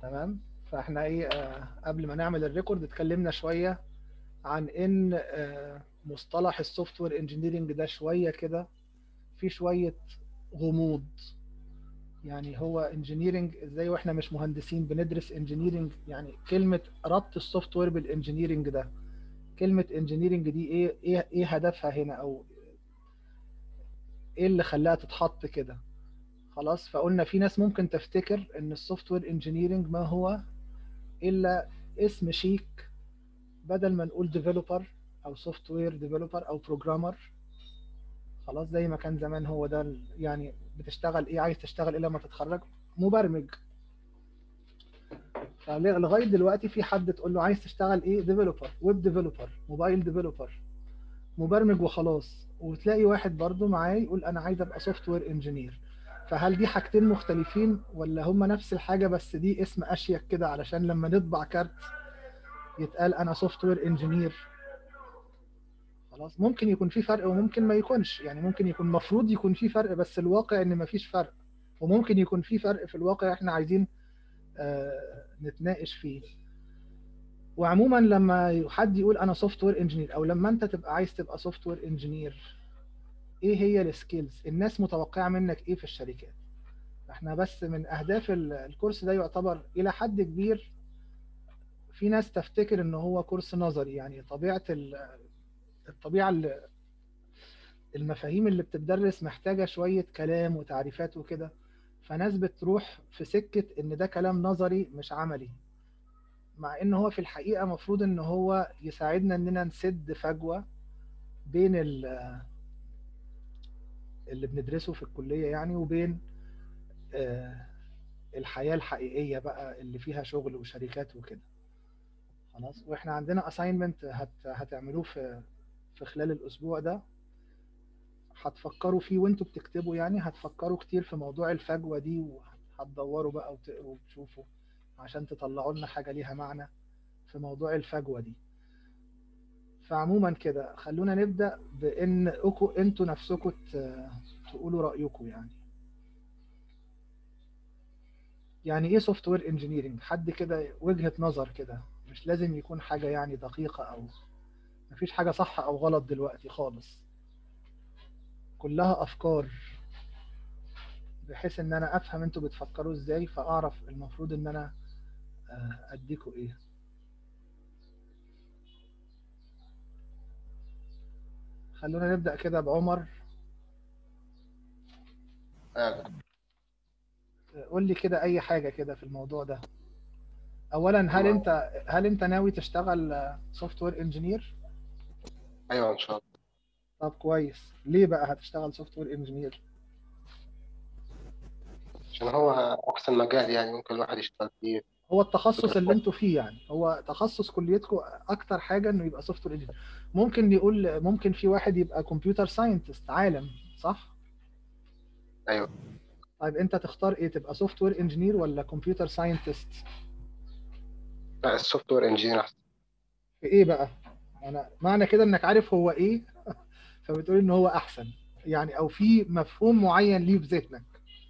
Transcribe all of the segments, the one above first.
تمام. فاحنا ايه قبل ما نعمل الريكورد اتكلمنا شويه عن ان مصطلح السوفت وير انجينيرنج ده شويه كده في شويه غموض. يعني هو انجينيرنج ازاي واحنا مش مهندسين بندرس انجينيرنج؟ يعني كلمه ربط السوفت وير بالانجينيرنج ده، كلمه انجينيرنج دي ايه هدفها هنا، او ايه اللي خلاها تتحط كده؟ خلاص. فقلنا في ناس ممكن تفتكر ان السوفت وير انجينيرنج ما هو الا اسم شيك، بدل ما نقول ديفلوبر او سوفت وير ديفلوبر او بروجرامر. خلاص، زي ما كان زمان هو ده يعني بتشتغل ايه، عايز تشتغل ايه لما تتخرج؟ مبرمج. فلغايه دلوقتي في حد تقول له عايز تشتغل ايه؟ ديفلوبر، ويب ديفلوبر، موبايل ديفلوبر، مبرمج وخلاص. وتلاقي واحد برضو معاه يقول انا عايز ابقى سوفت وير انجينير. فهل دي حاجتين مختلفين ولا هما نفس الحاجه، بس دي اسم اشيك كده علشان لما نطبع كارت يتقال انا سوفت وير انجينير؟ خلاص. ممكن يكون في فرق وممكن ما يكونش، يعني ممكن يكون مفروض يكون في فرق بس الواقع ان ما فيش فرق، وممكن يكون في فرق في الواقع احنا عايزين نتناقش فيه. وعموما لما حد يقول انا سوفت وير انجينير، او لما انت تبقى عايز تبقى سوفت وير انجينير، ايه هي السكيلز؟ الناس متوقعه منك ايه في الشركات؟ احنا بس من اهداف الكورس ده يعتبر الى حد كبير، في ناس تفتكر ان هو كورس نظري، يعني الطبيعه المفاهيم اللي بتدرس محتاجه شويه كلام وتعريفات وكده، فناس بتروح في سكه ان ده كلام نظري مش عملي، مع ان هو في الحقيقه مفروض ان هو يساعدنا اننا نسد فجوه بين اللي بندرسه في الكليه يعني، وبين آه، الحياة الحقيقية بقى اللي فيها شغل وشركات وكده. خلاص. واحنا عندنا assignment هتعملوه في خلال الأسبوع ده، هتفكروا فيه وانتوا بتكتبوا، يعني هتفكروا كتير في موضوع الفجوة دي، وهتدوروا بقى وتقروا وتشوفوا عشان تطلعوا لنا حاجة ليها معنى في موضوع الفجوة دي. فعموما كده خلونا نبدأ بإن انتوا نفسكم تقولوا رأيكم. يعني ايه سوفت وير انجينيرنج؟ حد كده وجهة نظر كده، مش لازم يكون حاجة يعني دقيقة، او مفيش حاجة صح او غلط دلوقتي خالص، كلها افكار، بحيث ان انا افهم انتوا بتفكروا ازاي، فاعرف المفروض ان انا اديكوا ايه. خلونا نبدأ كده بعمر. قول لي كده اي حاجة كده في الموضوع ده. اولا، هل انت ناوي تشتغل سوفت وير انجينير؟ ايوه ان شاء الله. طب كويس. ليه بقى هتشتغل سوفت وير انجينير؟ عشان هو احسن مجال يعني ممكن الواحد يشتغل فيه. هو التخصص اللي بترتاح. انتوا فيه، يعني هو تخصص كليتكم اكتر حاجه انه يبقى سوفت وير انجينير. ممكن نقول ممكن في واحد يبقى كمبيوتر ساينتست عالم، صح؟ ايوه. طيب انت تختار ايه، تبقى سوفت وير انجينير ولا كمبيوتر ساينتست؟ لا، السوفت وير انجينير احسن. في ايه بقى؟ انا معنى كده انك عارف هو ايه فبتقول ان هو احسن، يعني او في مفهوم معين ليه في ذهنك؟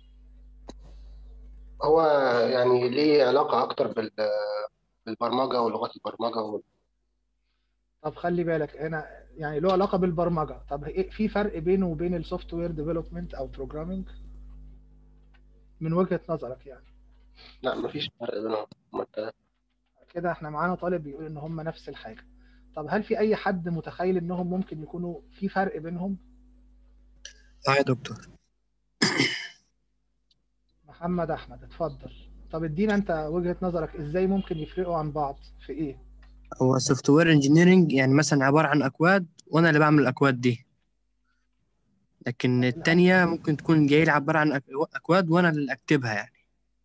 هو يعني ليه علاقة اكتر بالبرمجة ولغات البرمجة طب خلي بالك هنا، يعني له علاقه بالبرمجه. طب ايه في فرق بينه وبين السوفت وير ديفلوبمنت او بروجرامينج من وجهة نظرك يعني؟ لا، مفيش فرق بينهم. كده احنا معانا طالب بيقول ان هم نفس الحاجة. طب هل في اي حد متخيل انهم ممكن يكونوا في فرق بينهم؟ اه يا دكتور. محمد احمد اتفضل. طب ادينا انت وجهة نظرك، ازاي ممكن يفرقوا عن بعض في ايه؟ هو سوفت وير انجينيرنج يعني مثلا عبارة عن أكواد وأنا اللي بعمل الأكواد دي، لكن التانية ممكن تكون جاي لي عبارة عن أكواد وأنا اللي أكتبها يعني.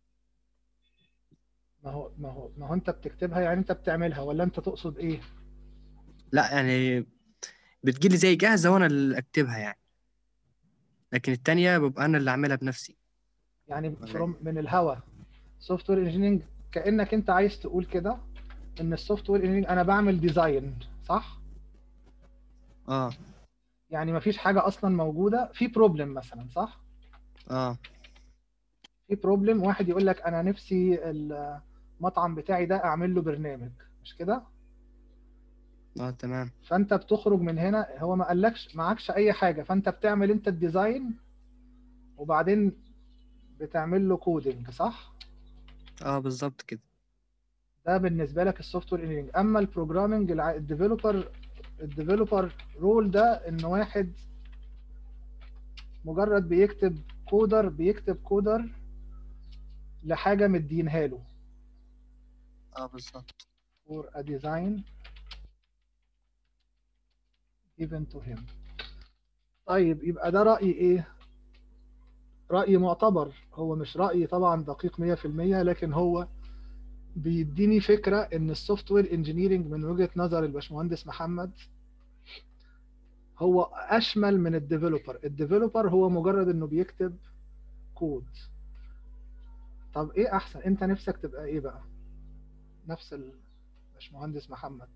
ما هو انت بتكتبها، يعني انت بتعملها، ولا انت تقصد ايه؟ لا يعني بتجيلي زي جاهزة وأنا اللي أكتبها يعني، لكن التانية ببقى أنا اللي أعملها بنفسي. يعني ولا إيه؟ من الهوا. سوفت وير انجينيرنج كأنك انت عايز تقول كده ان السوفت وير انجينيرنج انا بعمل ديزاين، صح؟ آه. يعني مفيش حاجة اصلا موجودة في بروبلم مثلا، صح؟ آه. في بروبلم، واحد يقول لك انا نفسي المطعم بتاعي ده اعمل له برنامج، مش كده؟ تمام. فانت بتخرج من هنا، هو ما قالكش معكش اي حاجه، فانت بتعمل انت الديزاين وبعدين بتعمل له كودنج، صح؟ بالظبط كده. ده بالنسبه لك السوفت وير انجينيرنج. اما البروجرامنج الديفلوبر رول ده ان واحد مجرد بيكتب كودر لحاجه مدينها له بالظبط. for a design given to him. طيب يبقى ده رأي ايه؟ رأي معتبر، هو مش رأي طبعا دقيق 100%، لكن هو بيديني فكرة ان السوفت وير انجينيرنج من وجهة نظر الباشمهندس محمد هو اشمل من الديفلوبر. الديفلوبر هو مجرد انه بيكتب كود. طب ايه احسن؟ انت نفسك تبقى ايه بقى؟ نفس الباشمهندس محمد.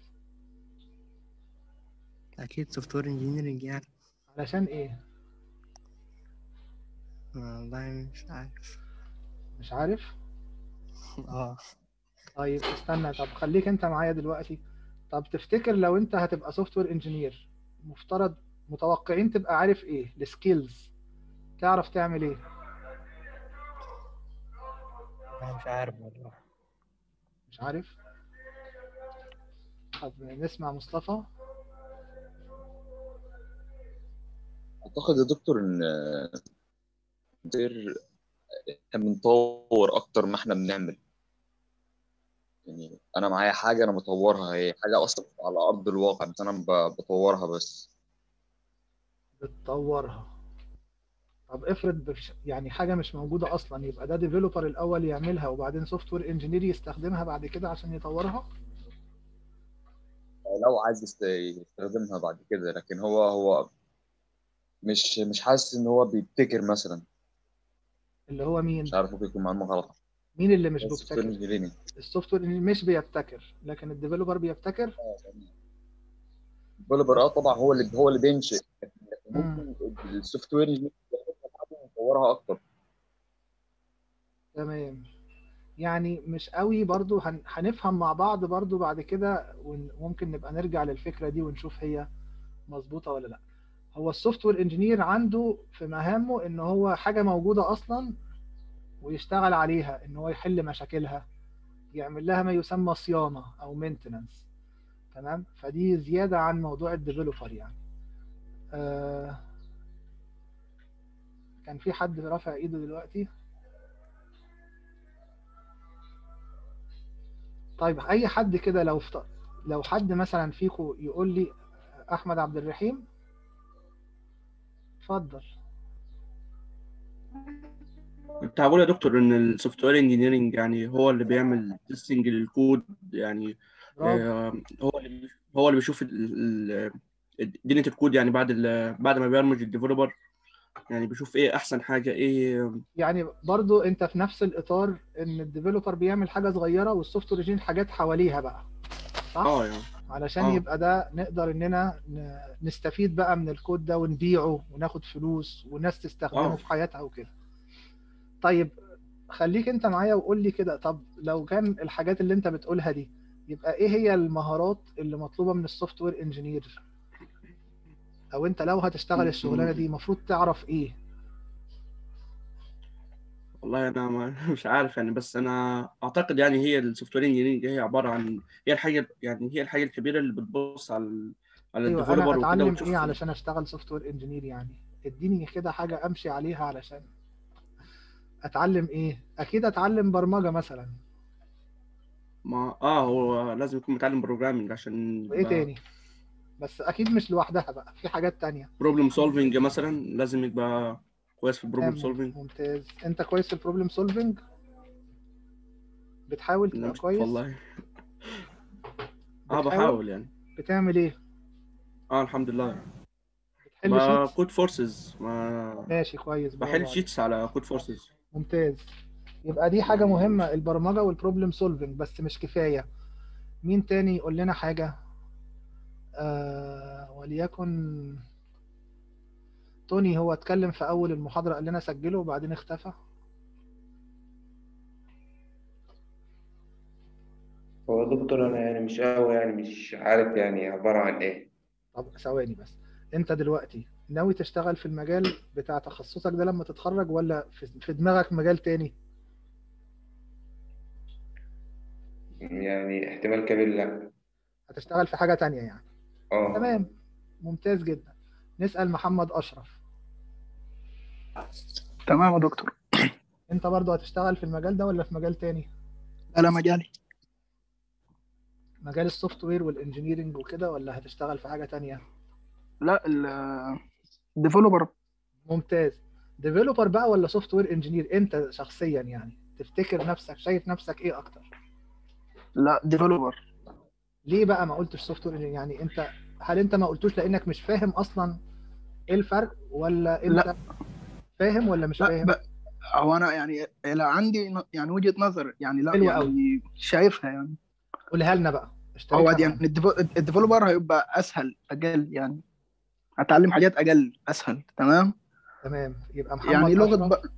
اكيد سوفت وير انجينيرنج يعني. علشان ايه؟ والله مش عارف. مش عارف؟ اه طيب استنى، طب خليك انت معايا دلوقتي. طب تفتكر لو انت هتبقى سوفت وير انجينير، متوقعين تبقى عارف ايه السكيلز؟ تعرف تعمل ايه؟ انا مش عارف والله. مش عارف. طب نسمع مصطفى. أعتقد يا دكتور إن غير إحنا بنطور أكتر ما إحنا بنعمل. يعني أنا معايا حاجة أنا بطورها، هي حاجة أصلا على أرض الواقع بس أنا بطورها بس. بتطورها. طب افرض يعني حاجة مش موجودة اصلا، يبقى ده ديفلوبر الاول يعملها وبعدين سوفت وير انجينير يستخدمها بعد كده عشان يطورها. لو عايز يستخدمها بعد كده، لكن هو مش حاسس إن هو بيبتكر مثلا. اللي هو مش مين؟ عارف، ممكن يكون معلومة غلط. مين اللي مش السوفت وير بيبتكر؟ انجينيرنج السوفت وير انجينير مش بيبتكر، لكن الديفلوبر بيبتكر. الديفلوبر طبعا هو اللي بينشئ، لكن امم ممكن السوفت وير انجينيرنج يطورها أكتر. تمام. يعني مش قوي برضو، هنفهم مع بعض برضو بعد كده، وممكن نبقى نرجع للفكرة دي ونشوف هي مظبوطة ولا لا. هو السوفت وير انجينير عنده في مهامه ان هو حاجة موجودة اصلا ويشتغل عليها، ان هو يحل مشاكلها، يعمل لها ما يسمى صيانة او مينتنانس. تمام. فدي زيادة عن موضوع الديفلوبر يعني. آه كان في حد رافع ايده دلوقتي. طيب اي حد كده، لو حد مثلا فيكم يقول لي. احمد عبد الرحيم، اتفضل. كنت هقول يا دكتور ان السوفت وير انجينيرنج يعني هو اللي بيعمل تيستنج للكود يعني. برافو. هو اللي بيشوف دنيا الكود يعني بعد ما بيرمج الديفلوبر، يعني بيشوف ايه احسن حاجه ايه. يعني برضو انت في نفس الاطار، ان الديفلوبر بيعمل حاجه صغيره والسوفت وير انجينير حاجات حواليها بقى، صح؟ يعني علشان اه يبقى ده نقدر اننا نستفيد بقى من الكود ده ونبيعه وناخد فلوس وناس تستخدمه اه في حياتها وكده. طيب خليك انت معايا وقول لي كده، طب لو كان الحاجات اللي انت بتقولها دي، يبقى ايه هي المهارات اللي مطلوبة من السوفت وير انجينير؟ او انت لو هتشتغل الشغلانة دي المفروض تعرف ايه؟ والله انا مش عارف يعني، بس انا اعتقد يعني هي السوفت وير انجينيرنج هي عباره عن هي الحاجه الكبيره اللي بتبص على ايوه، انا الديفلوبر وكده اتعلم ايه وتشوف. علشان اشتغل سوفت وير انجينير يعني؟ اديني كده حاجة امشي عليها علشان اتعلم ايه. اكيد اتعلم برمجة مثلا. ما هو لازم يكون متعلم بروجرامنج عشان وايه يبقى تاني؟ بس اكيد مش لوحدها بقى، في حاجات تانية. بروبلم سولفنج مثلا، لازم يبقى كويس في البروبلم تمام، سولفنج. ممتاز. انت كويس في البروبلم سولفنج؟ بتحاول لا تبقى مش كويس؟ والله. بتحاول. بحاول يعني. بتعمل ايه؟ الحمد لله. بتحل شيتس؟ كود فورسز، ما ماشي، كويس، برافو بحل عليك. شيتس على كود فورسز ممتاز. يبقى دي حاجة يعني. مهمة، البرمجة والبروبلم سولفنج، بس مش كفاية. مين تاني يقول لنا حاجة؟ وليكن توني، هو اتكلم في أول المحاضرة قال لنا سجله وبعدين اختفى. هو دكتور أنا يعني مش قوي، يعني مش عارف يعني عبارة عن إيه. طب ثواني بس، انت دلوقتي ناوي تشتغل في المجال بتاع تخصصك ده لما تتخرج، ولا في دماغك مجال تاني؟ يعني احتمال كبير لأ. هتشتغل في حاجة تانية يعني. اه. تمام، ممتاز جدا. نسأل محمد أشرف. تمام يا دكتور. انت برضو هتشتغل في المجال ده ولا في مجال تاني؟ على مجالي. مجال السوفت وير والانجينيرنج وكده، ولا هتشتغل في حاجة تانية؟ لا، الديفلوبر. ممتاز. ديفلوبر بقى ولا سوفت وير انجينير؟ انت شخصيا يعني تفتكر نفسك شايف نفسك ايه اكتر؟ لا، ديفلوبر. ليه بقى ما قلتش سوفت وير انجينير؟ يعني انت، هل انت ما قلتوش لانك مش فاهم اصلا ايه الفرق، ولا انت لا فاهم ولا مش لا فاهم؟ هو انا يعني لا عندي يعني وجهة نظر، يعني لا حلو قوي، يعني شايفها يعني. قولها لنا بقى، هو اشتركها يعني معانا. الديفلوبر هيبقى اسهل اقل، يعني هتعلم حاجات اقل اسهل. تمام. تمام، يبقى يعني لغة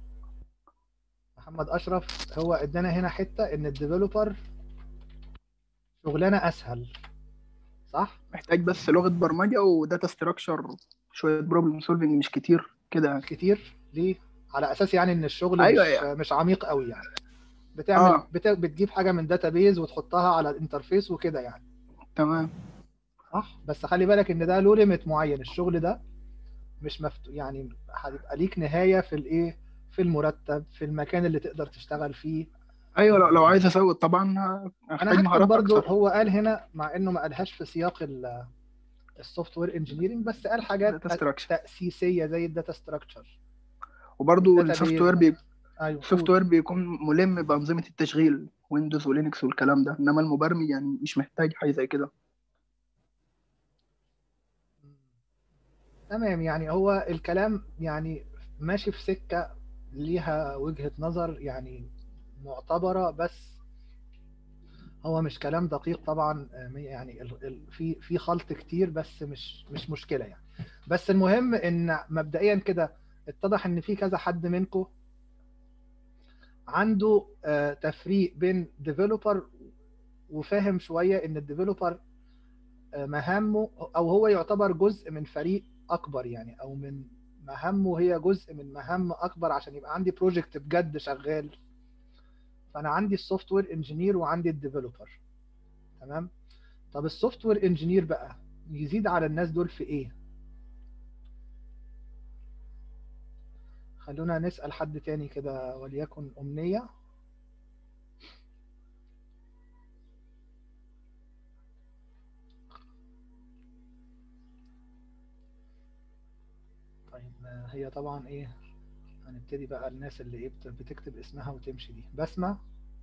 محمد اشرف هو ادانا هنا حته ان الديفلوبر شغلانه اسهل، صح؟ محتاج بس لغة برمجة وداتا ستراكشر، شوية بروبلم سولفنج، مش كتير كده يعني. مش كتير ليه؟ على اساس يعني ان الشغل ايوه مش عميق قوي يعني. اه بتجيب حاجه من داتابيز وتحطها على الانترفيس وكده يعني، تمام. صح؟ بس خلي بالك ان ده له ليميت معين، الشغل ده مش يعني هيبقى ليك نهايه في الايه، في المرتب، في المكان اللي تقدر تشتغل فيه. ايوه، لو عايز اسوي طبعا انا هحتاج هكتب مهارات برضو، اكتر. هو قال هنا مع انه ما قالهاش في سياق السوفت وير انجينيرنج، بس قال حاجات داتا ستراكشر. تاسيسيه زي الداتا ستراكشر وبرضه والداتابيز ايوه السوفت قول. وير بيكون ملم بأنظمة التشغيل ويندوز ولينكس والكلام ده، انما المبرمج يعني مش محتاج حاجة زي كده. تمام، يعني هو الكلام يعني ماشي في سكه ليها وجهه نظر يعني معتبره، بس هو مش كلام دقيق طبعا. يعني في خلط كتير، بس مش مشكله يعني. بس المهم ان مبدئيا كده اتضح ان في كذا حد منكم عنده تفريق بين ديفلوبر، وفاهم شويه ان الديفلوبر مهامه، او هو يعتبر جزء من فريق اكبر يعني، او من مهامه هي جزء من مهام اكبر عشان يبقى عندي بروجكت بجد شغال. فانا عندي السوفت وير انجينير وعندي الديفلوبر. تمام. طب السوفت وير انجينير بقى يزيد على الناس دول في ايه؟ خلونا نسأل حد تاني كده، وليكن أمنية. طيب هي طبعا ايه، هنبتدي بقى الناس اللي ايه بتكتب اسمها وتمشي دي. بسمة.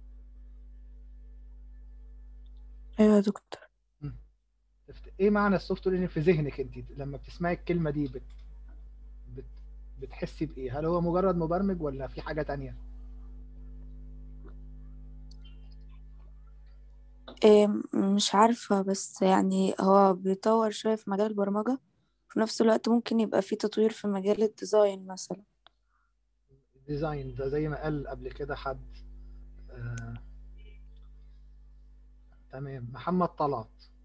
ايوه يا دكتور. مم. ايه معنى السوفت وير في ذهنك انت لما بتسمعي الكلمة دي؟ بت... بتحسي بايه؟ هل هو مجرد مبرمج ولا في حاجة تانية؟ إيه، مش عارفة، بس يعني هو بيطور شوية في مجال البرمجة، في نفس الوقت ممكن يبقى فيه تطوير في مجال الديزاين مثلا. ديزاين ده زي ما قال قبل كده حد. آه... تمام. محمد طلعت.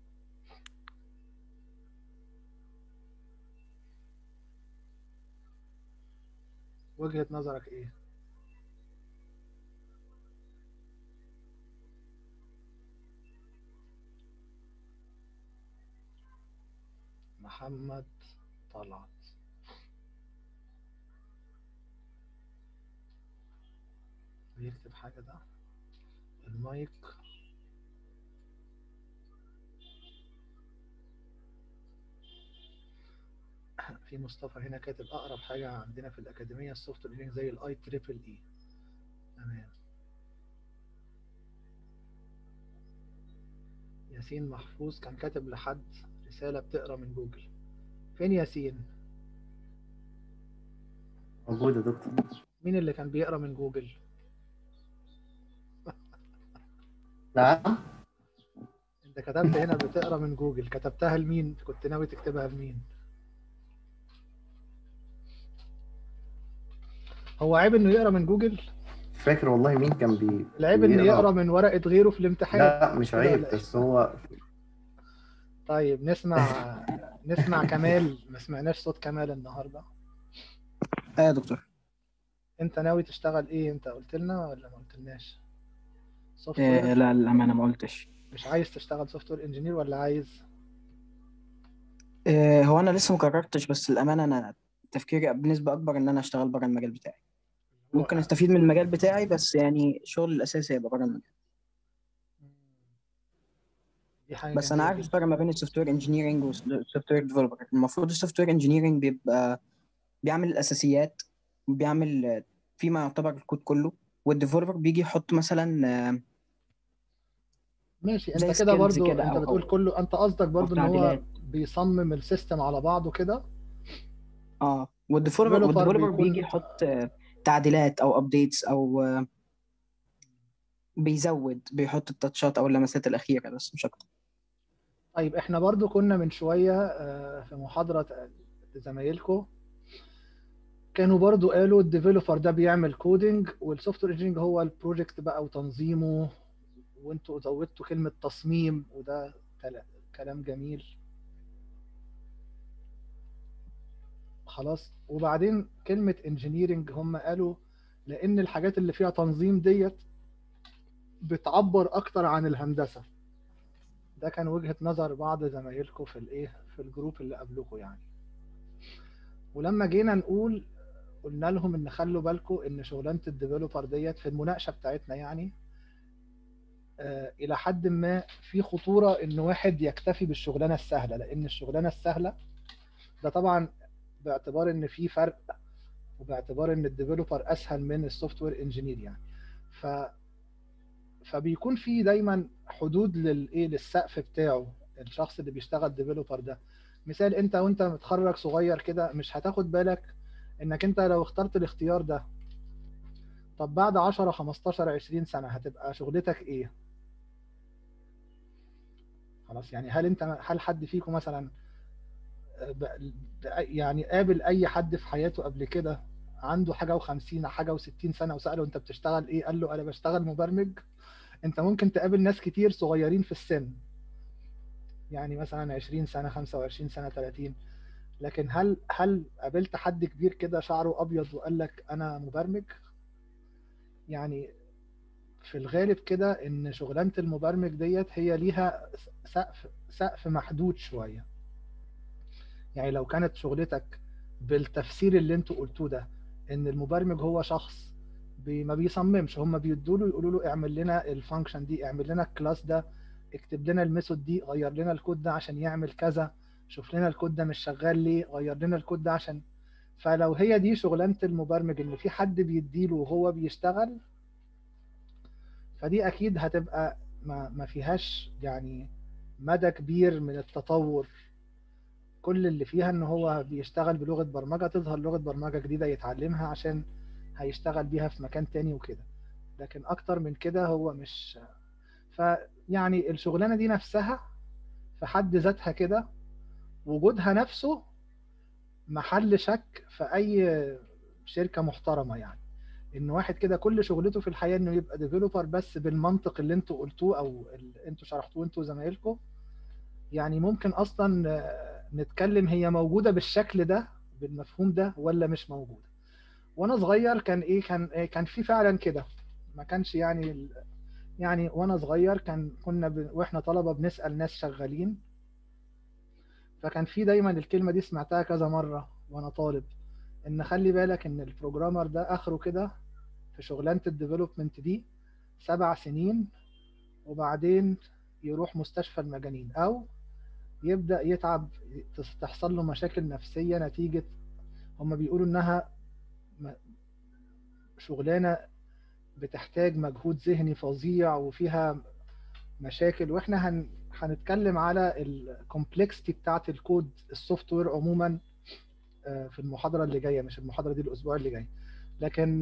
وجهة نظرك ايه؟ محمد طلعت. بيكتب حاجة ده، المايك. في مصطفى هنا كاتب اقرب حاجه عندنا في الاكاديميه السوفت وير زي الاي تريبل اي. تمام. ياسين محفوظ كان كاتب لحد رساله بتقرا من جوجل. فين ياسين؟ موجود يا دكتور. مين اللي كان بيقرا من جوجل؟ نعم. انت كتبت هنا بتقرا من جوجل، كتبتها لمين؟ كنت ناوي تكتبها لمين؟ هو عيب انه يقرا من جوجل؟ فاكر والله مين كان العيب ان يقرا بيقرا. من ورقه غيره في الامتحان لا مش كده عيب، ولا ايه؟ بس هو طيب نسمع كمال. ما سمعناش صوت كمال النهارده. يا دكتور. انت ناوي تشتغل ايه؟ انت قلت لنا ولا ما قلتلناش؟ سوفت وير؟ لا للأمانة ما قلتش. مش عايز تشتغل سوفت وير انجينير ولا عايز؟ هو أنا لسه ما قررتش، بس الأمانة أنا تفكيري بنسبة أكبر إن أنا أشتغل بره المجال بتاعي. ممكن أستفيد من المجال بتاعي، بس يعني الشغل الأساسي هيبقى بره المجال. دي حاجه بس أنا جميله عارف جدا. الفرق ما بين السوفت وير انجينيرنج والسوفت وير ديفلوبر. المفروض السوفت وير انجينيرنج بيبقى بيعمل الأساسيات، بيعمل فيما يعتبر الكود كله، والديفلوبر بيجي يحط مثلا ماشي، انت زي كده سكيلز برضو كده انت بتقول أو كله، انت قصدك برضو ان هو تعديلات. بيصمم السيستم على بعضه كده. ديفلوبر والديفلوبر بيجي بيكون يحط تعديلات او ابديتس او بيحط التاتشات او اللمسات الاخيره، بس مش اكتر. طيب احنا برضو كنا من شويه في محاضره زمايلكم كانوا برضو قالوا الديفلوبر ده بيعمل كودينج، والسوفت وير انجينيرنج هو البروجكت بقى وتنظيمه، وانتوا زودتوا كلمة تصميم، وده كلام جميل. خلاص، وبعدين كلمة انجينيرنج هم قالوا لأن الحاجات اللي فيها تنظيم ديت بتعبر أكتر عن الهندسة. ده كان وجهة نظر بعض زمايلكم في في الجروب اللي قبلكم يعني. ولما جينا نقول، قلنا لهم ان خلوا بالكم ان شغلانه الديفلوبر ديت في المناقشه بتاعتنا يعني الى حد ما في خطوره ان واحد يكتفي بالشغلانه السهله، لان الشغلانه السهله ده طبعا باعتبار ان في فرق، وباعتبار ان الديفلوبر اسهل من السوفت وير انجينير يعني. ف فبيكون في دايما حدود للسقف بتاعه الشخص اللي بيشتغل ديفلوبر ده. مثال، انت وانت متخرج صغير كده مش هتاخد بالك انك انت لو اخترت الاختيار ده، طب بعد 10 15 20 سنة هتبقى شغلتك ايه؟ خلاص يعني هل حد فيكم مثلا يعني قابل اي حد في حياته قبل كده عنده حاجة و50 حاجة و60 سنة وسأله انت بتشتغل ايه؟ قال له انا بشتغل مبرمج. انت ممكن تقابل ناس كتير صغيرين في السن، يعني مثلا 20 سنة 25 سنة 30، لكن هل قابلت حد كبير كده شعره ابيض وقال لك انا مبرمج؟ يعني في الغالب كده ان شغلانه المبرمج ديت هي ليها سقف محدود شويه. يعني لو كانت شغلتك بالتفسير اللي انتوا قلتوه ده، ان المبرمج هو شخص ما بيصممش، هم بيدوا له يقولوا له اعمل لنا الفانكشن دي، اعمل لنا الكلاس ده، اكتب لنا الميثود دي، غير لنا الكود ده عشان يعمل كذا، شوف لنا الكود ده مش شغال ليه، غير لنا الكود ده عشان. فلو هي دي شغلانه المبرمج ان في حد بيديله وهو بيشتغل، فدي اكيد هتبقى ما فيهاش يعني مدى كبير من التطور. كل اللي فيها ان هو بيشتغل بلغة برمجة، تظهر لغة برمجة جديدة يتعلمها عشان هيشتغل بيها في مكان تاني وكده، لكن اكتر من كده هو مش. فيعني الشغلانة دي نفسها في حد ذاتها كده وجودها نفسه محل شك في اي شركة محترمة يعني. ان واحد كده كل شغلته في الحياه انه يبقى ديفلوبر بس بالمنطق اللي انتوا قلتوه او اللي انتوا شرحتوه انتوا زمايلكم، يعني ممكن اصلا نتكلم هي موجوده بالشكل ده بالمفهوم ده ولا مش موجوده. وانا صغير كان كان في فعلا كده، ما كانش يعني وانا صغير كنا واحنا طلبه بنسال ناس شغالين، فكان في دايما الكلمه دي سمعتها كذا مره وانا طالب، ان خلي بالك ان البروجرامر ده اخره كده في شغلانه الديفلوبمنت دي 7 سنين، وبعدين يروح مستشفى المجانين او يبدا يتعب، تحصل له مشاكل نفسيه نتيجه، هم بيقولوا انها شغلانه بتحتاج مجهود ذهني فظيع وفيها مشاكل. واحنا هنتكلم على الكومبلكسيتي بتاعت الكود السوفت وير عموما في المحاضره اللي جايه، مش المحاضره دي، الاسبوع اللي جاي. لكن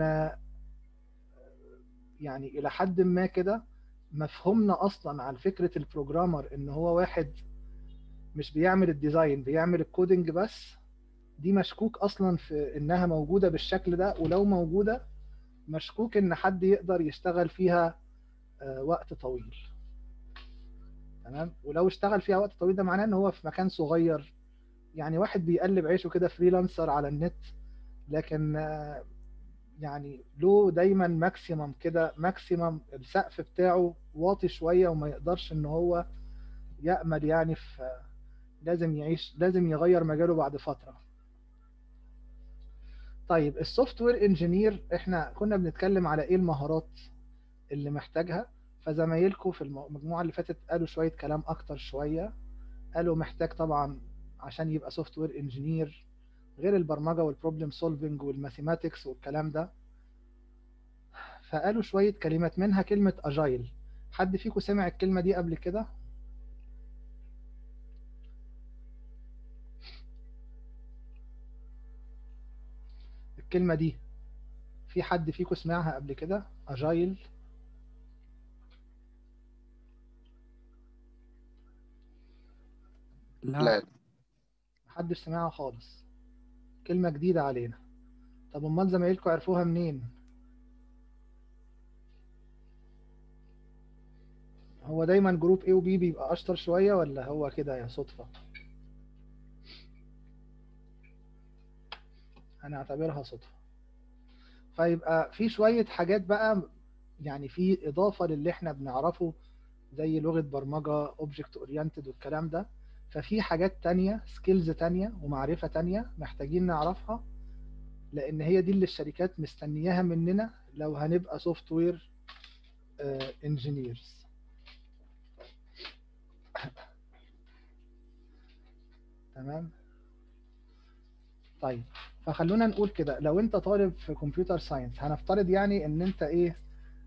يعني الى حد ما كده مفهومنا اصلا عن فكره البروجرامر ان هو واحد مش بيعمل الديزاين، بيعمل الكودينج بس، دي مشكوك اصلا في انها موجوده بالشكل ده، ولو موجوده مشكوك ان حد يقدر يشتغل فيها وقت طويل. تمام. ولو اشتغل فيها وقت طويل ده معناه ان هو في مكان صغير، يعني واحد بيقلب عيشه كده فريلانسر على النت، لكن يعني له دايما ماكسيمم كده، ماكسيمم السقف بتاعه واطي شوية وما يقدرش ان هو يأمل يعني في، لازم يعيش، لازم يغير مجاله بعد فترة. طيب السوفت وير انجينير احنا كنا بنتكلم على ايه المهارات اللي محتاجها، فزمايلكم في المجموعة اللي فاتت قالوا شوية كلام اكتر شوية. قالوا محتاج طبعا عشان يبقى سوفت وير انجينير غير البرمجة والبروبلم سولفنج والماثيماتكس والكلام ده، فقالوا شوية كلمات منها كلمة اجايل. حد فيكم سمع الكلمة دي قبل كده؟ الكلمة دي في حد فيكم سمعها قبل كده؟ اجايل. لا. محدش سمعها خالص، كلمة جديدة علينا. طب امال زمايلكم عرفوها منين؟ هو دايما جروب A و B بيبقى اشطر شوية ولا هو كده يا صدفة؟ انا اعتبرها صدفة. فيبقى في شوية حاجات بقى، يعني في اضافة للي احنا بنعرفه زي لغة برمجة اوبجكت اورينتد والكلام ده، ففي حاجات تانية، سكيلز تانية ومعرفة تانية محتاجين نعرفها، لان هي دي اللي الشركات مستنياها مننا لو هنبقى سوفت وير انجينيرز. تمام. طيب فخلونا نقول كده، لو انت طالب في كمبيوتر ساينس، هنفترض يعني ان انت ايه،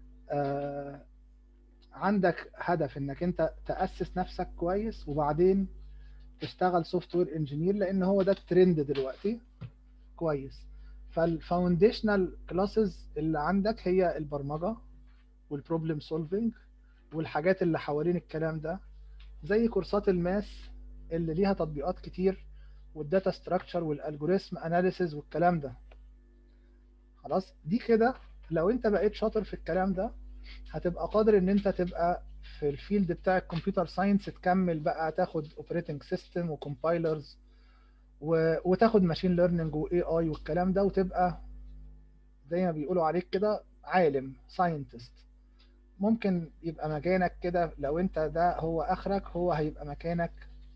عندك هدف انك انت تأسس نفسك كويس وبعدين تشتغل سوفت وير انجينير، لان هو ده الترند دلوقتي. كويس. فالفاونديشنال كلاسز اللي عندك هي البرمجة والبروبلم سولفنج والحاجات اللي حوالين الكلام ده، زي كورسات الماس اللي ليها تطبيقات كتير، والداتا ستراكشر والالجوريثم اناليسيز والكلام ده. خلاص دي كده لو انت بقيت شاطر في الكلام ده هتبقى قادر ان انت تبقى في الفيلد بتاع الكمبيوتر ساينس، تكمل بقى تاخد اوبريتنج سيستم وكومبايلرز وتاخد ماشين ليرنينج واي اي والكلام ده، وتبقى زي ما بيقولوا عليك كده عالم ساينتست. ممكن يبقى مكانك كده لو انت ده هو اخرك، هو هيبقى مكانك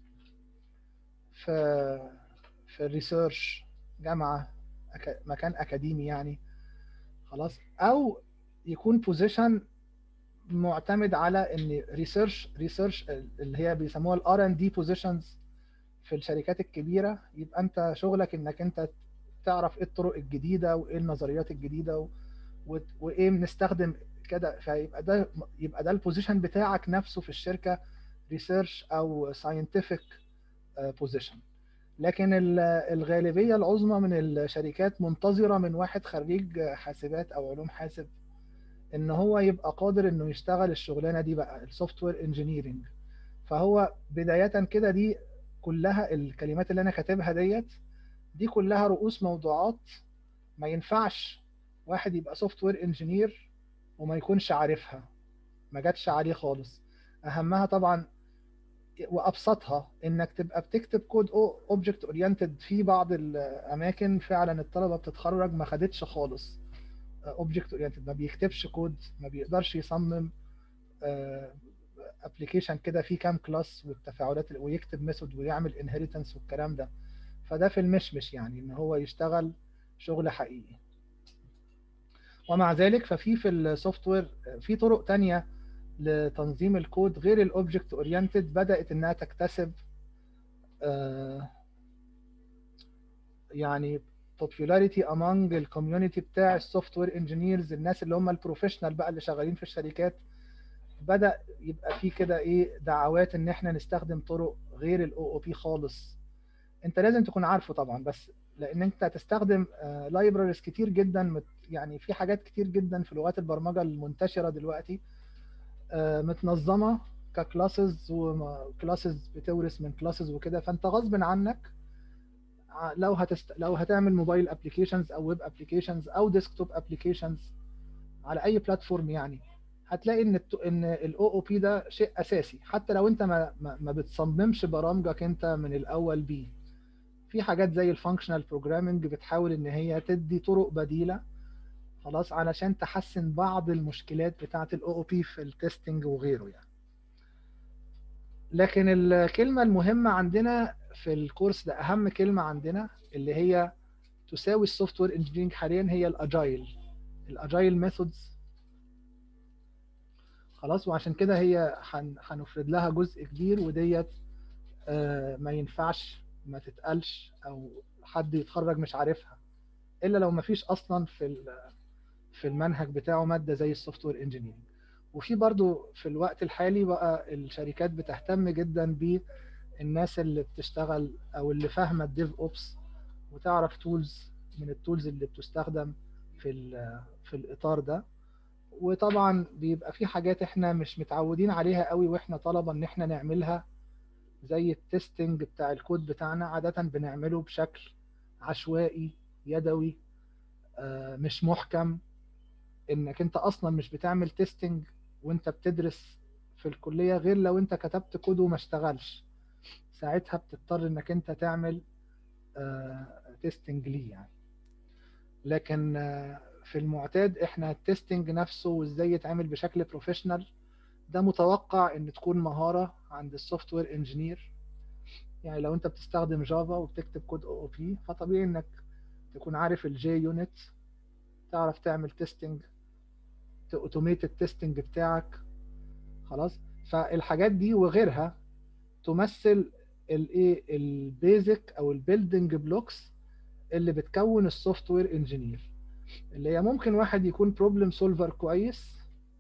في الريسيرش، جامعة، مكان اكاديمي يعني. خلاص. او يكون بوزيشن معتمد على ان ريسيرش اللي هي بيسموها الار ان دي بوزيشنز في الشركات الكبيره، يبقى انت شغلك انك انت تعرف ايه الطرق الجديده وايه النظريات الجديده وايه بنستخدم كده، يبقى ده البوزيشن بتاعك نفسه في الشركه، ريسيرش او ساينتفك بوزيشن. لكن الغالبيه العظمى من الشركات منتظره من واحد خريج حاسبات او علوم حاسب ان هو يبقى قادر انه يشتغل الشغلانه دي بقى السوفت وير انجينيرنج. فهو بدايه كده دي كلها الكلمات اللي انا كاتبها دي كلها رؤوس موضوعات ما ينفعش واحد يبقى سوفت وير انجينير وما يكونش عارفها، ما جاتش عليه خالص. اهمها طبعا وابسطها انك تبقى بتكتب كود اوبجكت اورينتد. في بعض الاماكن فعلا الطلبه بتتخرج ما خدتش خالص اوبجكت اورينتد، ما بيكتبش كود، ما بيقدرش يصمم ابلكيشن كده فيه كام كلاس والتفاعلات ويكتب ميثود ويعمل انهيرتنس والكلام ده. فده في المشمش يعني ان هو يشتغل شغل حقيقي. ومع ذلك في السوفت وير في طرق تانية لتنظيم الكود غير الاوبجكت اورينتد بدأت انها تكتسب يعني popularity among الكوميونتي بتاع السوفت وير انجينيرز، الناس اللي هم البروفيشنال بقى اللي شغالين في الشركات. بدأ يبقى في كده ايه دعوات ان احنا نستخدم طرق غير الاو او بي خالص. انت لازم تكون عارفه طبعا، بس لان انت هتستخدم لايبراريز كتير جدا، يعني في حاجات كتير جدا في لغات البرمجه المنتشره دلوقتي متنظمه ككلاسز، وكلاسز بتورث من كلاسز وكده. فانت غصب عنك لو هتعمل موبايل ابلكيشنز او ويب ابلكيشنز او ديسكتوب ابلكيشنز، على اي بلاتفورم يعني، هتلاقي ان الاو او بي ده شيء اساسي، حتى لو انت ما بتصممش برامجك انت من الاول بيه. في حاجات زي الفانكشنال بروجرامنج بتحاول ان هي تدي طرق بديله خلاص علشان تحسن بعض المشكلات بتاعه الاو او بي في التستنج وغيره يعني. لكن الكلمه المهمه عندنا في الكورس ده، اهم كلمه عندنا اللي هي تساوي السوفت وير انجينيرنج حاليا، هي الاجايل ميثودز خلاص. وعشان كده هي هنفرد لها جزء كبير، وديت ما ينفعش ما تتقالش او حد يتخرج مش عارفها الا لو ما فيش اصلا في المنهج بتاعه ماده زي السوفت وير انجينيرنج. وفي برضو في الوقت الحالي بقى الشركات بتهتم جدا بالناس اللي بتشتغل او اللي فاهمه الديف اوبس وتعرف تولز من التولز اللي بتستخدم في الاطار ده. وطبعا بيبقى في حاجات احنا مش متعودين عليها قوي واحنا طلبه ان احنا نعملها، زي التستنج بتاع الكود بتاعنا عاده بنعمله بشكل عشوائي يدوي مش محكم. انك انت اصلا مش بتعمل تيستنج وانت بتدرس في الكليه غير لو انت كتبت كود وما اشتغلش، ساعتها بتضطر انك انت تعمل تيستنج ليه يعني. لكن في المعتاد احنا التيستنج نفسه وازاي يتعمل بشكل بروفيشنال ده متوقع ان تكون مهاره عند السوفت وير انجينير. يعني لو انت بتستخدم جافا وبتكتب كود او بي فطبيعي انك تكون عارف الجي يونت، تعرف تعمل تيستنج، اوتوميت التستنج بتاعك خلاص. فالحاجات دي وغيرها تمثل الايه البيزك او البيلدنج بلوكس اللي بتكون السوفت وير انجينير، اللي هي ممكن واحد يكون بروبلم سولفر كويس،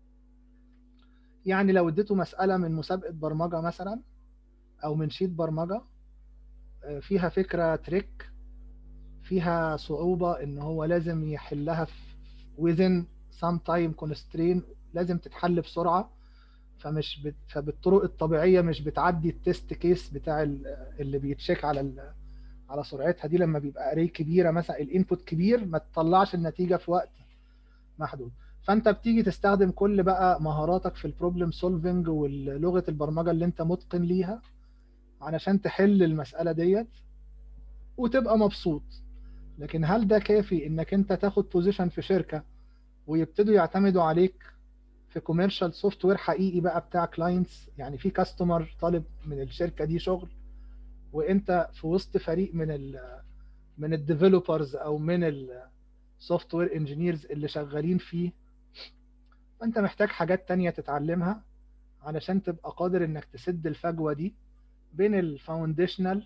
يعني لو اديته مسألة من مسابقة برمجة مثلا او من شيت برمجة فيها فكرة تريك فيها صعوبة ان هو لازم يحلها في within some time constraint، لازم تتحل بسرعة، فبالطرق الطبيعيه مش بتعدي التست كيس بتاع اللي بيتشيك على سرعتها دي. لما بيبقى اري كبيره مثلا الانبوت كبير ما تطلعش النتيجه في وقت محدود، فانت بتيجي تستخدم كل بقى مهاراتك في البروبلم سولفنج ولغه البرمجه اللي انت متقن ليها علشان تحل المساله ديت وتبقى مبسوط. لكن هل ده كافي انك انت تاخد بوزيشن في شركه ويبتدوا يعتمدوا عليك في كوميرشال سوفت وير حقيقي بقى بتاع كلاينتس؟ يعني في كاستمر طالب من الشركه دي شغل وانت في وسط فريق من الديفلوبرز او من السوفت وير انجينيرز اللي شغالين فيه، فانت محتاج حاجات تانية تتعلمها علشان تبقى قادر انك تسد الفجوه دي بين الفاونديشنال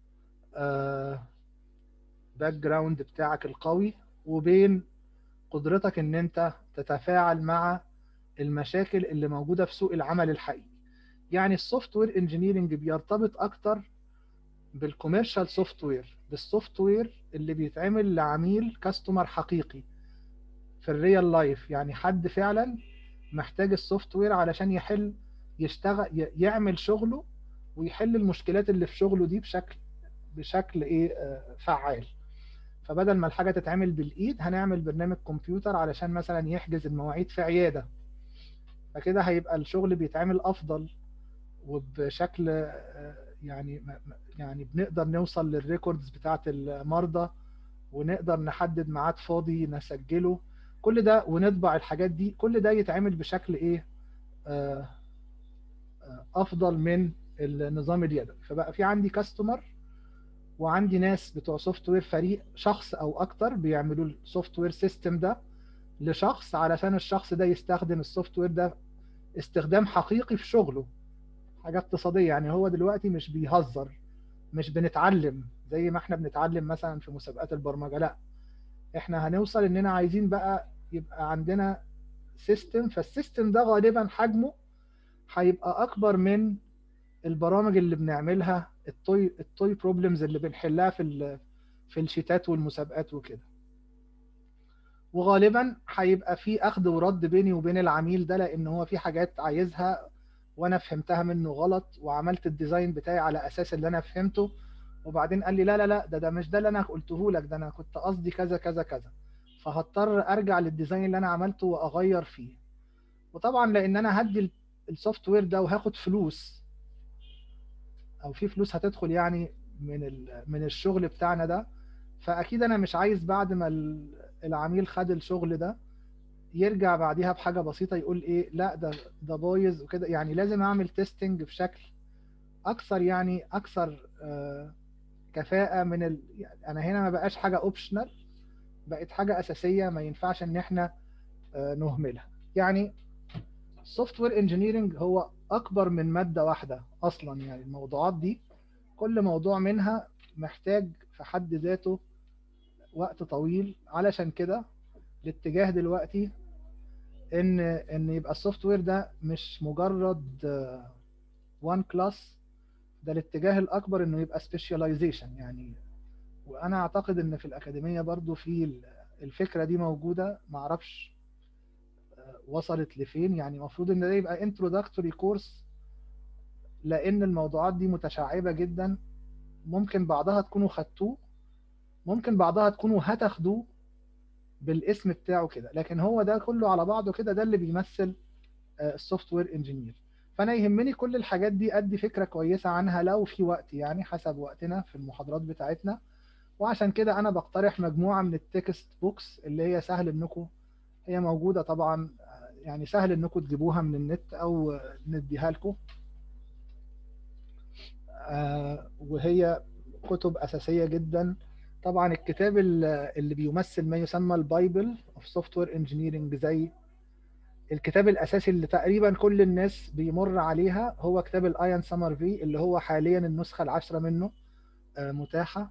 باك جراوند بتاعك القوي وبين قدرتك ان انت تتفاعل مع المشاكل اللي موجوده في سوق العمل الحقيقي. يعني السوفت وير انجينيرنج بيرتبط اكتر بالكوميرشال سوفت وير، بالسوفت وير اللي بيتعمل لعميل كاستمر حقيقي في الريال لايف، يعني حد فعلا محتاج السوفت وير علشان يشتغل يعمل شغله ويحل المشكلات اللي في شغله دي بشكل ايه فعال. فبدل ما الحاجه تتعمل بالايد هنعمل برنامج كمبيوتر علشان مثلا يحجز المواعيد في عياده، فكده هيبقى الشغل بيتعمل افضل وبشكل يعني بنقدر نوصل للريكوردز بتاعه المرضى ونقدر نحدد ميعاد فاضي نسجله كل ده ونطبع الحاجات دي، كل ده يتعمل بشكل ايه افضل من النظام اليدوي. فبقى في عندي كاستمر وعندي ناس بتوع سوفت وير، فريق شخص او اكتر بيعملوا السوفت وير سيستم ده لشخص علشان الشخص ده يستخدم السوفت وير ده استخدام حقيقي في شغله، حاجة اقتصادية. يعني هو دلوقتي مش بيهزر، مش بنتعلم زي ما احنا بنتعلم مثلا في مسابقات البرمجة، لا احنا هنوصل اننا عايزين بقى يبقى عندنا سيستم، فالسيستم ده غالبا حجمه هيبقى اكبر من البرامج اللي بنعملها التوي بروبلمز اللي بنحلها في الشيتات والمسابقات وكده. وغالبا هيبقى في اخذ ورد بيني وبين العميل ده، لان هو في حاجات عايزها وانا فهمتها منه غلط وعملت الديزاين بتاعي على اساس اللي انا فهمته، وبعدين قال لي لا لا لا ده مش ده اللي انا قلته لك، ده انا كنت قصدي كذا كذا كذا. فهضطر ارجع للديزاين اللي انا عملته واغير فيه. وطبعا لان انا هدي السوفت وير ده وهاخد فلوس، او في فلوس هتدخل يعني من الشغل بتاعنا ده، فاكيد انا مش عايز بعد ما العميل خد الشغل ده يرجع بعديها بحاجه بسيطه يقول ايه لا ده بايظ وكده. يعني لازم اعمل تيستنج بشكل اكثر، يعني اكثر كفاءه من يعني انا هنا ما بقاش حاجه اوبشنال، بقت حاجه اساسيه ما ينفعش ان احنا نهملها. يعني السوفت وير انجينيرنج هو اكبر من ماده واحده اصلا. يعني الموضوعات دي كل موضوع منها محتاج في حد ذاته وقت طويل. علشان كده الاتجاه دلوقتي ان يبقى السوفت وير ده مش مجرد وان كلاس، ده الاتجاه الاكبر انه يبقى سبيشاليزيشن يعني. وانا اعتقد ان في الاكاديميه برضو في الفكره دي موجوده، معرفش وصلت لفين. يعني المفروض ان ده يبقى انترودكتوري كورس، لان الموضوعات دي متشعبه جدا. ممكن بعضها تكونوا خدتوه، ممكن بعضها تكونوا هتاخدوه بالاسم بتاعه كده، لكن هو ده كله على بعضه كده ده اللي بيمثل السوفت وير انجينير. فانا يهمني كل الحاجات دي ادي فكره كويسه عنها لو في وقت، يعني حسب وقتنا في المحاضرات بتاعتنا. وعشان كده انا بقترح مجموعه من التكست بوكس اللي هي سهل انكم، هي موجوده طبعا، يعني سهل انكم تجيبوها من النت او نديها لكم. وهي كتب اساسيه جدا. طبعا الكتاب اللي بيمثل ما يسمى البايبل اوف سوفت وير انجينيرنج، زي الكتاب الاساسي اللي تقريبا كل الناس بيمر عليها، هو كتاب الايان سمر في، اللي هو حاليا النسخه العاشره منه متاحه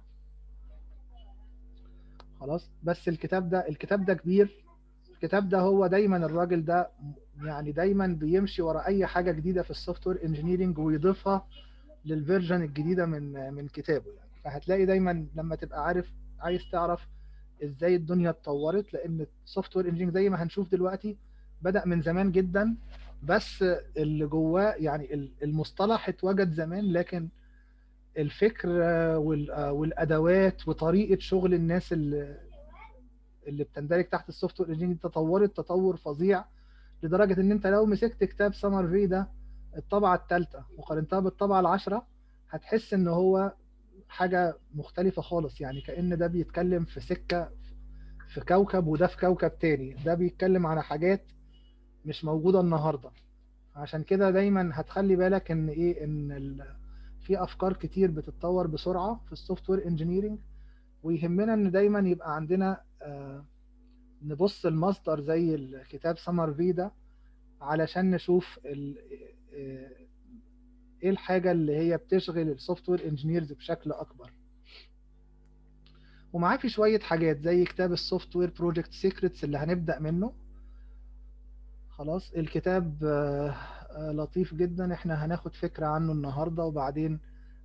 خلاص. بس الكتاب ده كبير. الكتاب ده هو دايما الراجل ده يعني دايما بيمشي ورا اي حاجه جديده في السوفت وير انجينيرنج ويضيفها للفيرجن الجديده من كتابه. يعني فهتلاقي دايما لما تبقى عايز تعرف ازاي الدنيا اتطورت، لان السوفت وير انجينيرنج زي ما هنشوف دلوقتي بدأ من زمان جدا، بس اللي جواه يعني المصطلح اتوجد زمان، لكن الفكر والادوات وطريقه شغل الناس اللي بتندرج تحت السوفت وير انجينيرنج تطورت تطور فظيع، لدرجه ان انت لو مسكت كتاب سمر في ده الطبعه الثالثه وقارنتها بالطبعه العاشره هتحس ان هو حاجه مختلفه خالص. يعني كأن ده بيتكلم في سكه في كوكب وده في كوكب تاني، ده بيتكلم على حاجات مش موجوده النهارده. عشان كده دايما هتخلي بالك ان ايه في افكار كتير بتتطور بسرعه في السوفت وير انجينيرنج، ويهمنا ان دايما يبقى عندنا نبص المصدر زي الكتاب سمر في ده علشان نشوف ايه الحاجه اللي هي بتشغل السوفت وير انجينيرز بشكل اكبر. ومعاه في شويه حاجات زي كتاب السوفت وير بروجكت سيكريتس اللي هنبدا منه خلاص. الكتاب لطيف جدا، احنا هناخد فكره عنه النهارده، وبعدين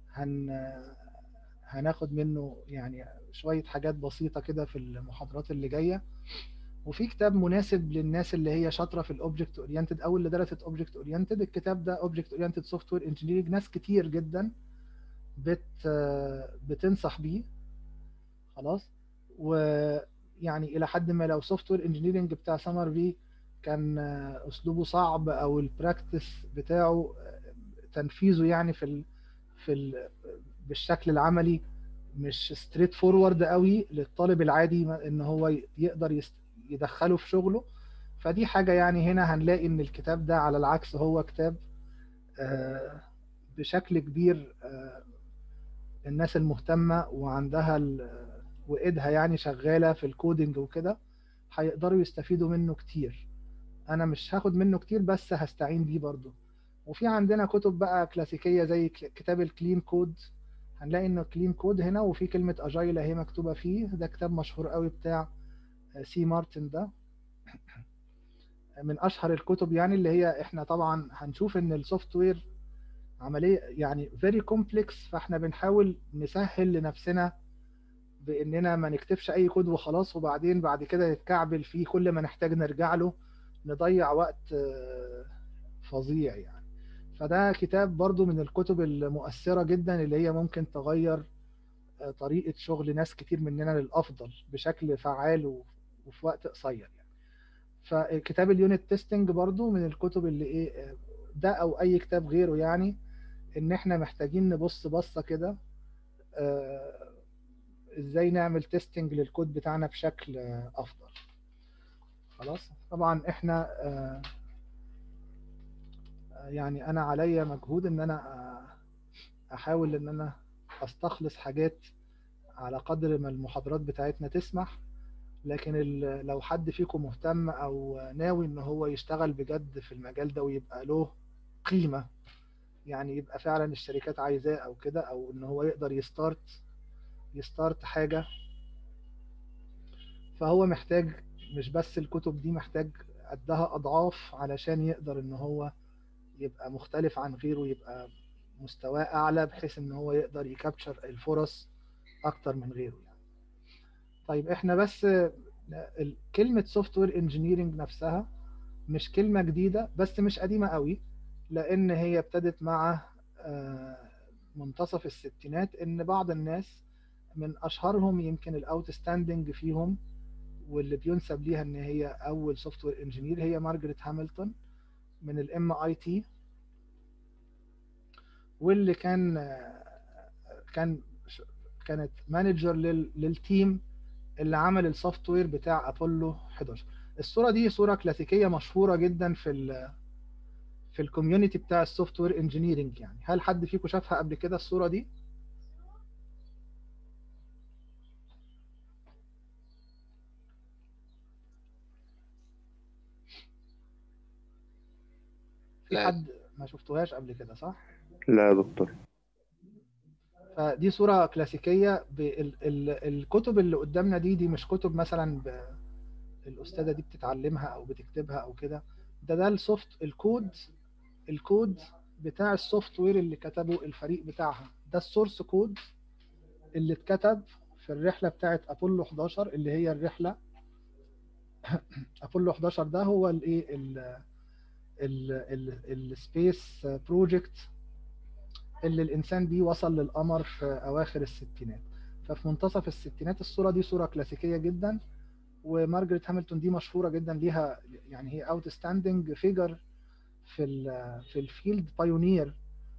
هناخد منه يعني شويه حاجات بسيطه كده في المحاضرات اللي جايه. وفي كتاب مناسب للناس اللي هي شاطره في الاوبجكت اورينتد او اللي درست اوبجكت اورينتد. الكتاب ده اوبجكت اورينتد سوفت وير انجينيرنج، ناس كتير جدا بتنصح بيه خلاص. ويعني الى حد ما لو سوفت وير انجينيرنج بتاع سمر في كان اسلوبه صعب او البراكتس بتاعه تنفيذه يعني بالشكل العملي مش ستريت فورورد قوي للطالب العادي ان هو يقدر يدخله في شغله، فدي حاجة يعني هنا هنلاقي ان الكتاب ده على العكس هو كتاب بشكل كبير الناس المهتمة وعندها وإيدها يعني شغالة في الكودينج وكده هيقدروا يستفيدوا منه كتير. انا مش هاخد منه كتير بس هستعين بيه برضو. وفي عندنا كتب بقى كلاسيكية زي كتاب الكلين كود، هنلاقي انه كلين كود هنا وفي كلمة اجايل اهي مكتوبة فيه، ده كتاب مشهور قوي بتاع سي مارتن، ده من اشهر الكتب يعني اللي هي احنا طبعا هنشوف ان السوفت وير عملية يعني very complex، فاحنا بنحاول نسهل لنفسنا باننا ما نكتبش اي كود وخلاص وبعدين بعد كده نتكعبل فيه كل ما نحتاج نرجع له نضيع وقت فظيع يعني. فده كتاب برضو من الكتب المؤثرة جدا اللي هي ممكن تغير طريقة شغل ناس كتير مننا للأفضل بشكل فعال وفي وقت قصير يعني. فكتاب اليونت تيستنج برضو من الكتب اللي ايه ده او اي كتاب غيره يعني ان احنا محتاجين نبص بصة كده ازاي نعمل تيستنج للكود بتاعنا بشكل افضل. خلاص طبعا احنا يعني انا عليا مجهود ان انا احاول ان انا استخلص حاجات على قدر ما المحاضرات بتاعتنا تسمح، لكن لو حد فيكم مهتم او ناوي ان هو يشتغل بجد في المجال ده ويبقى له قيمة، يعني يبقى فعلا الشركات عايزاه او كده، او ان هو يقدر يستارت حاجة، فهو محتاج مش بس الكتب دي، محتاج قدها اضعاف علشان يقدر ان هو يبقى مختلف عن غيره، يبقى مستواه اعلى بحيث ان هو يقدر يكابتشر الفرص اكتر من غيره يعني. طيب احنا بس كلمة سوفت وير انجينيرنج نفسها مش كلمة جديدة بس مش قديمة قوي، لان هي ابتدت مع منتصف الستينات، ان بعض الناس من اشهرهم يمكن الاوتستاندنج فيهم واللي بينسب ليها ان هي اول سوفت وير انجينير هي مارجريت هامilton من الام اي تي، واللي كانت مانجر للتيم اللي عمل السوفت وير بتاع ابولو 11. الصوره دي صوره كلاسيكيه مشهوره جدا في الكوميونتي بتاع السوفت وير انجينيرنج يعني. هل حد فيكم شافها قبل كده الصوره دي؟ في لا حد ما شفتوهاش قبل كده صح؟ لا يا دكتور. فدي صورة كلاسيكية. الكتب اللي قدامنا دي مش كتب مثلا الأستاذة دي بتتعلمها أو بتكتبها أو كده، ده الكود بتاع السوفت وير اللي كتبه الفريق بتاعها، ده السورس كود اللي اتكتب في الرحلة بتاعت أبولو 11 اللي هي الرحلة أبولو 11 ده هو الايه السبيس بروجكت اللي الإنسان بيه وصل للقمر في أواخر الستينات. ففي منتصف الستينات الصورة دي صورة كلاسيكية جدا، ومارجريت هامilton دي مشهورة جدا ليها يعني، هي اوتستاندنج فيجر في الفيلد بايونير.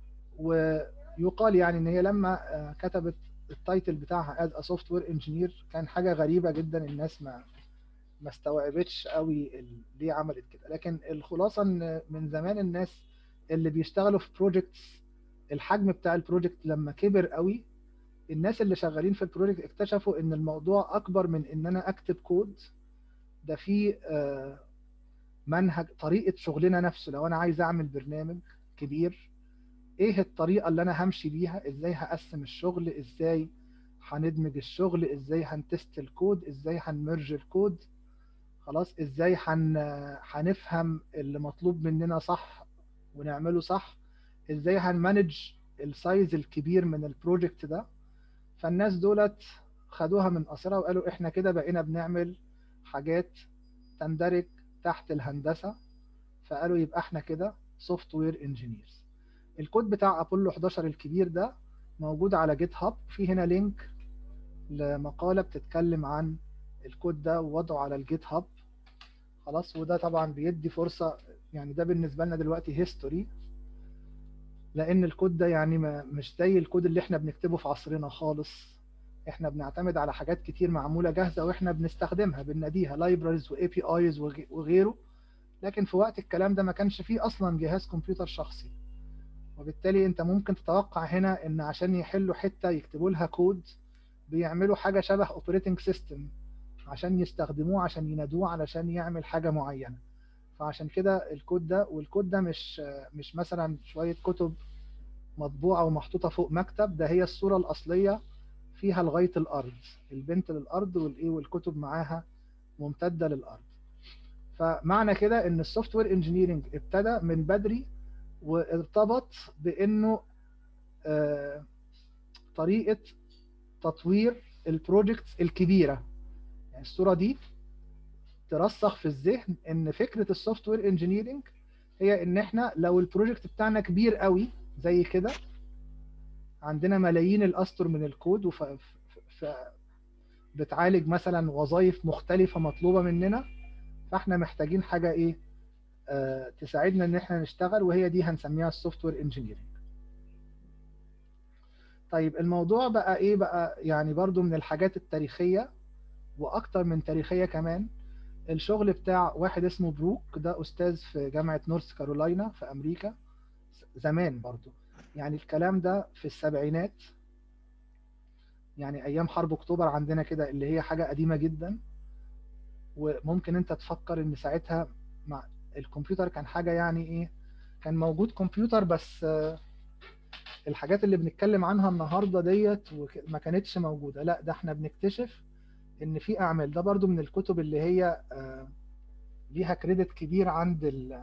ويقال يعني ان هي لما كتبت التايتل بتاعها از ا سوفت وير انجينير كان حاجة غريبة جدا، الناس ما استوعبتش قوي ليه عملت كده. لكن الخلاصة ان من زمان الناس اللي بيشتغلوا في بروجكتس الحجم بتاع البروجكت لما كبر قوي، الناس اللي شغالين في البروجكت اكتشفوا ان الموضوع اكبر من ان انا اكتب كود، ده في منهج طريقة شغلنا نفسه. لو انا عايز اعمل برنامج كبير، ايه الطريقة اللي انا همشي بيها، ازاي هقسم الشغل، ازاي هندمج الشغل، ازاي هنتست الكود، ازاي هنمرج الكود، خلاص ازاي هنفهم اللي مطلوب مننا صح ونعمله صح، ازاي هنمانج السايز الكبير من البروجكت ده. فالناس دولت خدوها من قصرها وقالوا احنا كده بقينا بنعمل حاجات تندرج تحت الهندسة، فقالوا يبقى احنا كده سوفت وير انجينيرز. الكود بتاع ابولو 11 الكبير ده موجود على جيت هاب، في هنا لينك لمقالة بتتكلم عن الكود ده ووضعه على الجيت هاب. خلاص، وده طبعا بيدي فرصة يعني، ده بالنسبة لنا دلوقتي هيستوري، لان الكود ده يعني مش زي الكود اللي احنا بنكتبه في عصرنا خالص. احنا بنعتمد على حاجات كتير معمولة جاهزة واحنا بنستخدمها بنناديها لايبرز واي بي ايز وغيره، لكن في وقت الكلام ده ما كانش فيه اصلا جهاز كمبيوتر شخصي، وبالتالي انت ممكن تتوقع هنا ان عشان يحلوا حتة يكتبوا لها كود بيعملوا حاجة شبه اوبريتنج سيستم عشان يستخدموه، عشان ينادوه علشان يعمل حاجة معينة. فعشان كده الكود ده، والكود ده مش مثلا شوية كتب مطبوعة ومحطوطة فوق مكتب، ده هي الصورة الأصلية فيها لغاية الأرض، البنت للأرض والكتب معاها ممتدة للأرض. فمعنى كده إن السوفت وير انجينيرنج ابتدى من بدري وارتبط بإنه طريقة تطوير البروجكتس الكبيرة. يعني الصورة دي ترسخ في الذهن إن فكرة السوفت وير انجينيرنج هي إن إحنا لو البروجكت بتاعنا كبير قوي زي كده، عندنا ملايين الأسطر من الكود بتعالج مثلا وظائف مختلفة مطلوبة مننا، فاحنا محتاجين حاجة ايه تساعدنا ان احنا نشتغل، وهي دي هنسميها السوفت وير انجينيرنج. طيب الموضوع بقى ايه بقى، يعني برضو من الحاجات التاريخية واكتر من تاريخية كمان، الشغل بتاع واحد اسمه بروك، ده استاذ في جامعة نورث كارولاينا في امريكا زمان برضو، يعني الكلام ده في السبعينات، يعني ايام حرب اكتوبر عندنا كده، اللي هي حاجة قديمة جدا. وممكن انت تفكر ان ساعتها مع الكمبيوتر كان حاجة يعني ايه، كان موجود كمبيوتر بس الحاجات اللي بنتكلم عنها النهاردة ديت ما كانتش موجودة. لا، ده احنا بنكتشف ان في اعمال، ده برضو من الكتب اللي هي ليها كريدت كبير عند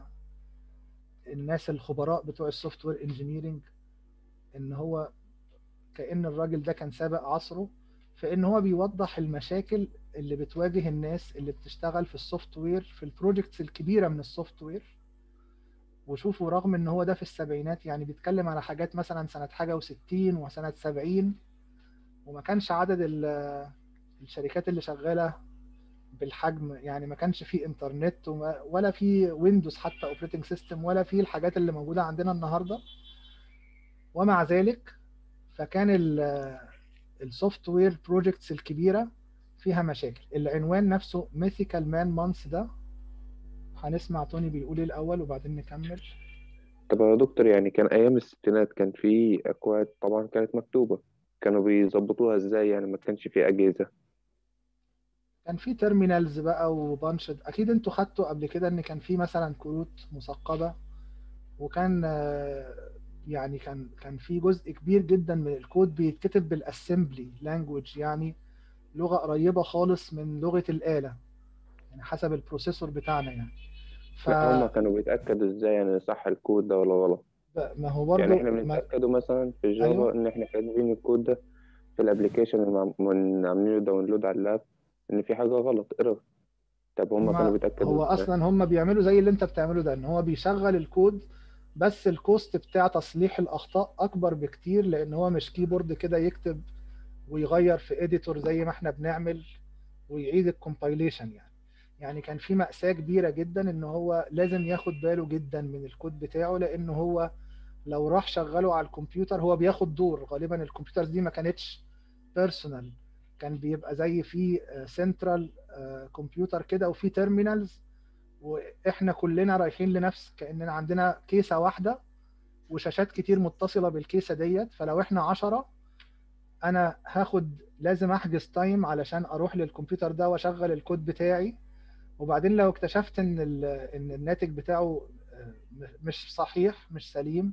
الناس الخبراء بتوع السوفت وير انجينيرنج، ان هو كأن الراجل ده كان سابق عصره في ان هو بيوضح المشاكل اللي بتواجه الناس اللي بتشتغل في السوفت وير في البروجكتس الكبيرة من السوفت وير. وشوفوا رغم ان هو ده في السبعينات، يعني بيتكلم على حاجات مثلا سنة حاجة و60 وسنة 70، وما كانش عدد الشركات اللي شغالة بالحجم، يعني ما كانش فيه انترنت ولا فيه ويندوز حتى اوبريتنج سيستم، ولا فيه الحاجات اللي موجودة عندنا النهاردة. ومع ذلك فكان السوفت وير بروجكتس الكبيرة فيها مشاكل. العنوان نفسه ميثيكال مان مانث، ده هنسمع توني بيقول ايه الأول وبعدين نكمل. طب يا دكتور، يعني كان أيام الستينات كان في أكواد طبعا كانت مكتوبة، كانوا بيظبطوها إزاي؟ يعني ما كانش في أجهزة. كان في تيرمينالز بقى وبانش، اكيد انتوا خدتوا قبل كده ان كان في مثلا كروت مثقبة، وكان يعني كان في جزء كبير جدا من الكود بيتكتب بالاسمبلي لانجوج، يعني لغة قريبة خالص من لغة الآلة، يعني حسب البروسيسور بتاعنا يعني. لا، هما فما كانوا بيتأكدوا إزاي يعني صح الكود ده ولا غلط؟ هو يعني برضو إحنا بنتأكدوا مثلا في الجافا ايوه، إن إحنا كاتبين الكود ده في الأبليكيشن اللي عاملينه داونلود على اللاب إن في حاجة غلط ايرور. طب هما كانوا ما بيتأكدوا هو إزاي؟ اصلا هم بيعملوا زي اللي انت بتعمله ده، ان هو بيشغل الكود، بس الكوست بتاع تصليح الاخطاء اكبر بكتير، لان هو مش كيبورد كده يكتب ويغير في اديتور زي ما احنا بنعمل ويعيد الكومبايليشن يعني كان في مأساة كبيرة جدا ان هو لازم ياخد باله جدا من الكود بتاعه، لان هو لو راح شغله على الكمبيوتر هو بياخد دور. غالبا الكمبيوترز دي ما كانتش بيرسونال، كان بيبقى زي في سنترال كمبيوتر كده وفي تيرمينالز، واحنا كلنا رايحين لنفس، كأننا عندنا كيسة واحدة وشاشات كتير متصلة بالكيسة ديت. فلو احنا 10 انا لازم احجز تايم علشان اروح للكمبيوتر ده واشغل الكود بتاعي، وبعدين لو اكتشفت ان الناتج بتاعه مش صحيح مش سليم،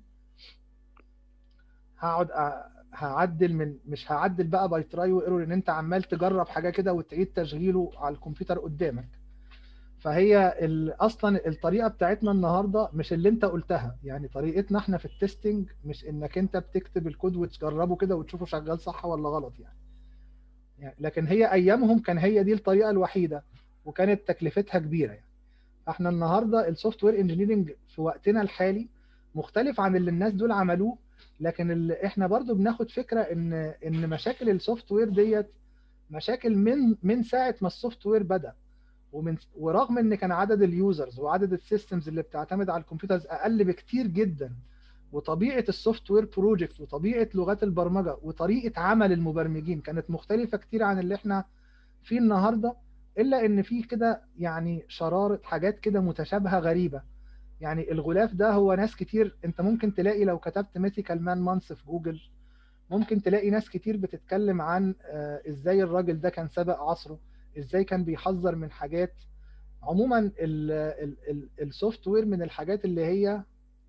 هقعد هعدل مش هعدل بقى باي تراي وايرور، ان انت عمال تجرب حاجه كده وتعيد تشغيله على الكمبيوتر قدامك. فهي اصلا الطريقه بتاعتنا النهارده مش اللي انت قلتها، يعني طريقتنا احنا في التستنج مش انك انت بتكتب الكود وتجربه كده وتشوفه شغال صح ولا غلط يعني لكن هي ايامهم كان هي دي الطريقه الوحيده، وكانت تكلفتها كبيره يعني. احنا النهارده السوفت وير انجينيرنج في وقتنا الحالي مختلف عن اللي الناس دول عملوه، لكن اللي احنا برضو بناخد فكره ان مشاكل السوفت وير ديت مشاكل من ساعه ما السوفت وير بدأ، ورغم ان كان عدد اليوزرز وعدد السيستمز اللي بتعتمد على الكمبيوترز اقل بكتير جدا، وطبيعه السوفت وير بروجكت وطبيعه لغات البرمجه وطريقه عمل المبرمجين كانت مختلفه كتير عن اللي احنا فيه النهارده، الا ان في كده يعني شرارة حاجات كده متشابهه غريبه. يعني الغلاف ده هو ناس كتير، انت ممكن تلاقي لو كتبت ميثيكال مان مانث في جوجل ممكن تلاقي ناس كتير بتتكلم عن ازاي الراجل ده كان سابق عصره، ازاي كان بيحذر من حاجات. عموما السوفت وير من الحاجات اللي هي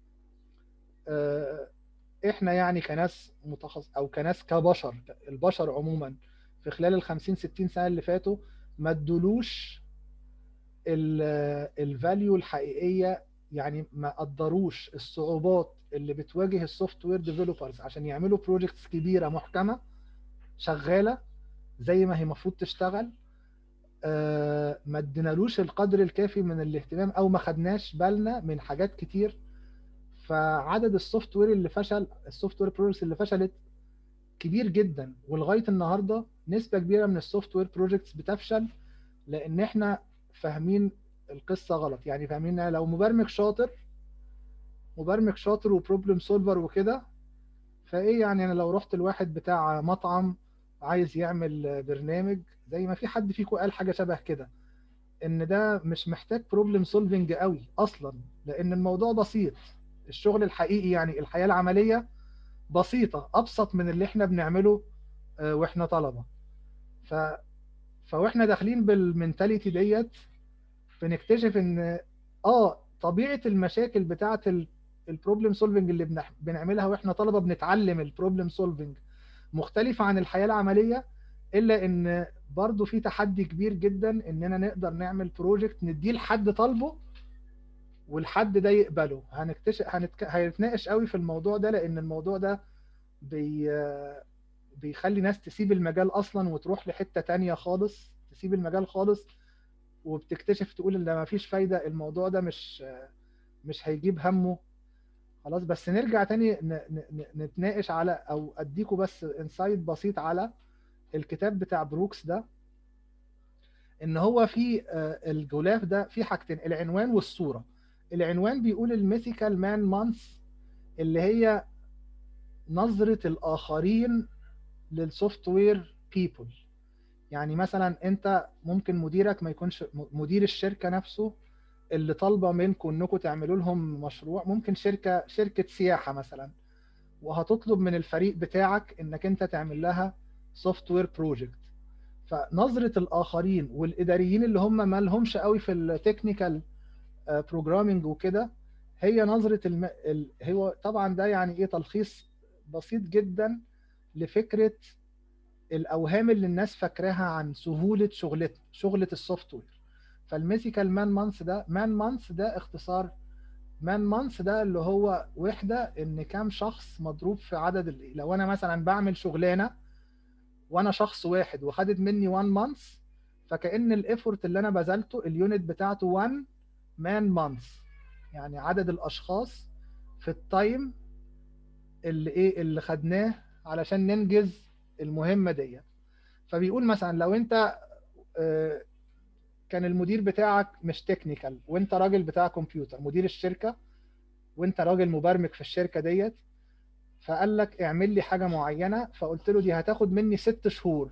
احنا يعني كناس متخصص او كناس كبشر، البشر عموما في خلال ال50 60 سنة اللي فاتوا ما ادولوش الفاليو الحقيقية، يعني ما قدروش الصعوبات اللي بتواجه السوفت وير ديفلوبرز عشان يعملوا بروجكتس كبيرة محكمة شغالة زي ما هي المفروض تشتغل. ما ادينالوش القدر الكافي من الاهتمام، او ما خدناش بالنا من حاجات كتير. فعدد السوفت وير اللي فشل، السوفت وير بروجكتس اللي فشلت كبير جدا، ولغايه النهارده نسبه كبيره من السوفت وير بروجكتس بتفشل لان احنا فاهمين القصه غلط. يعني فاهمين إن لو مبرمج شاطر وبروبلم سولفر وكده، فايه يعني انا لو رحت لواحد بتاع مطعم عايز يعمل برنامج، زي ما في حد فيكم قال حاجه شبه كده، ان ده مش محتاج بروبلم سولفنج قوي اصلا، لان الموضوع بسيط. الشغل الحقيقي يعني الحياه العمليه بسيطه، ابسط من اللي احنا بنعمله واحنا طلبه. ف فواحنا داخلين بالمنتاليتي ديت بنكتشف ان طبيعه المشاكل بتاعه البروبلم سولفنج اللي بنعملها واحنا طلبه بنتعلم البروبلم سولفنج مختلفه عن الحياه العمليه، الا ان برضو في تحدي كبير جدا اننا نقدر نعمل بروجكت نديه لحد طالبه والحد ده يقبله. هنتناقش قوي في الموضوع ده، لان الموضوع ده بيخلي ناس تسيب المجال اصلا وتروح لحته تانية خالص، تسيب المجال خالص وبتكتشف تقول ان ما فيش فايده، الموضوع ده مش هيجيب همه خلاص. بس نرجع تاني نتناقش على، او اديكم بس انسايت بسيط على الكتاب بتاع بروكس ده. ان هو في الغلاف ده في حاجتين، العنوان والصوره. العنوان بيقول الميثيكال مان مانث، اللي هي نظره الاخرين للسوفت وير بيبل. يعني مثلا انت ممكن مديرك ما يكونش مدير الشركه نفسه اللي طالبه منكم انكم تعملوا لهم مشروع، ممكن شركه سياحه مثلا، وهتطلب من الفريق بتاعك انك انت تعمل لها سوفت وير بروجكت. فنظره الاخرين والاداريين اللي هم ما لهمش قوي في التكنيكال بروجرامينج وكده، هي نظره هو طبعا ده يعني ايه تلخيص بسيط جدا لفكره الاوهام اللي الناس فاكراها عن سهوله شغله السوفت وير. فالميثيكال مان مانث ده اختصار مان مانث ده اللي هو وحده ان كام شخص مضروب في عدد لو انا مثلا بعمل شغلانه وانا شخص واحد وخدت مني 1 مانث، فكأن الايفورت اللي انا بذلته اليونت بتاعته 1 مان مانث، يعني عدد الاشخاص في التايم اللي خدناه علشان ننجز المهمه دي. فبيقول مثلا لو انت كان المدير بتاعك مش تكنيكال وانت راجل بتاع كمبيوتر، مدير الشركه وانت راجل مبرمج في الشركه ديت، فقال لك اعمل لي حاجه معينه، فقلت له دي هتاخد مني 6 شهور.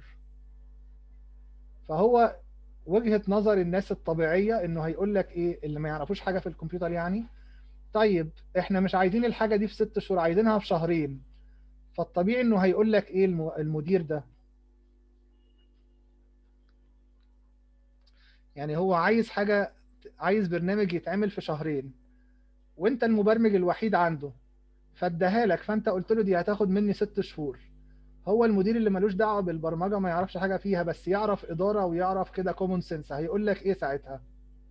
فهو وجهه نظر الناس الطبيعيه انه هيقول لك ايه اللي ما يعرفوش حاجه في الكمبيوتر، يعني طيب احنا مش عايزين الحاجه دي في 6 شهور، عايزينها في شهرين. فالطبيعي انه هيقول لك ايه المدير ده، يعني هو عايز برنامج يتعمل في شهرين وانت المبرمج الوحيد عنده، فاداها لك، فانت قلت له دي هتاخد مني 6 شهور. هو المدير اللي ملوش دعوه بالبرمجه ما يعرفش حاجه فيها، بس يعرف اداره ويعرف كده كومون سنس، هيقول لك ايه ساعتها؟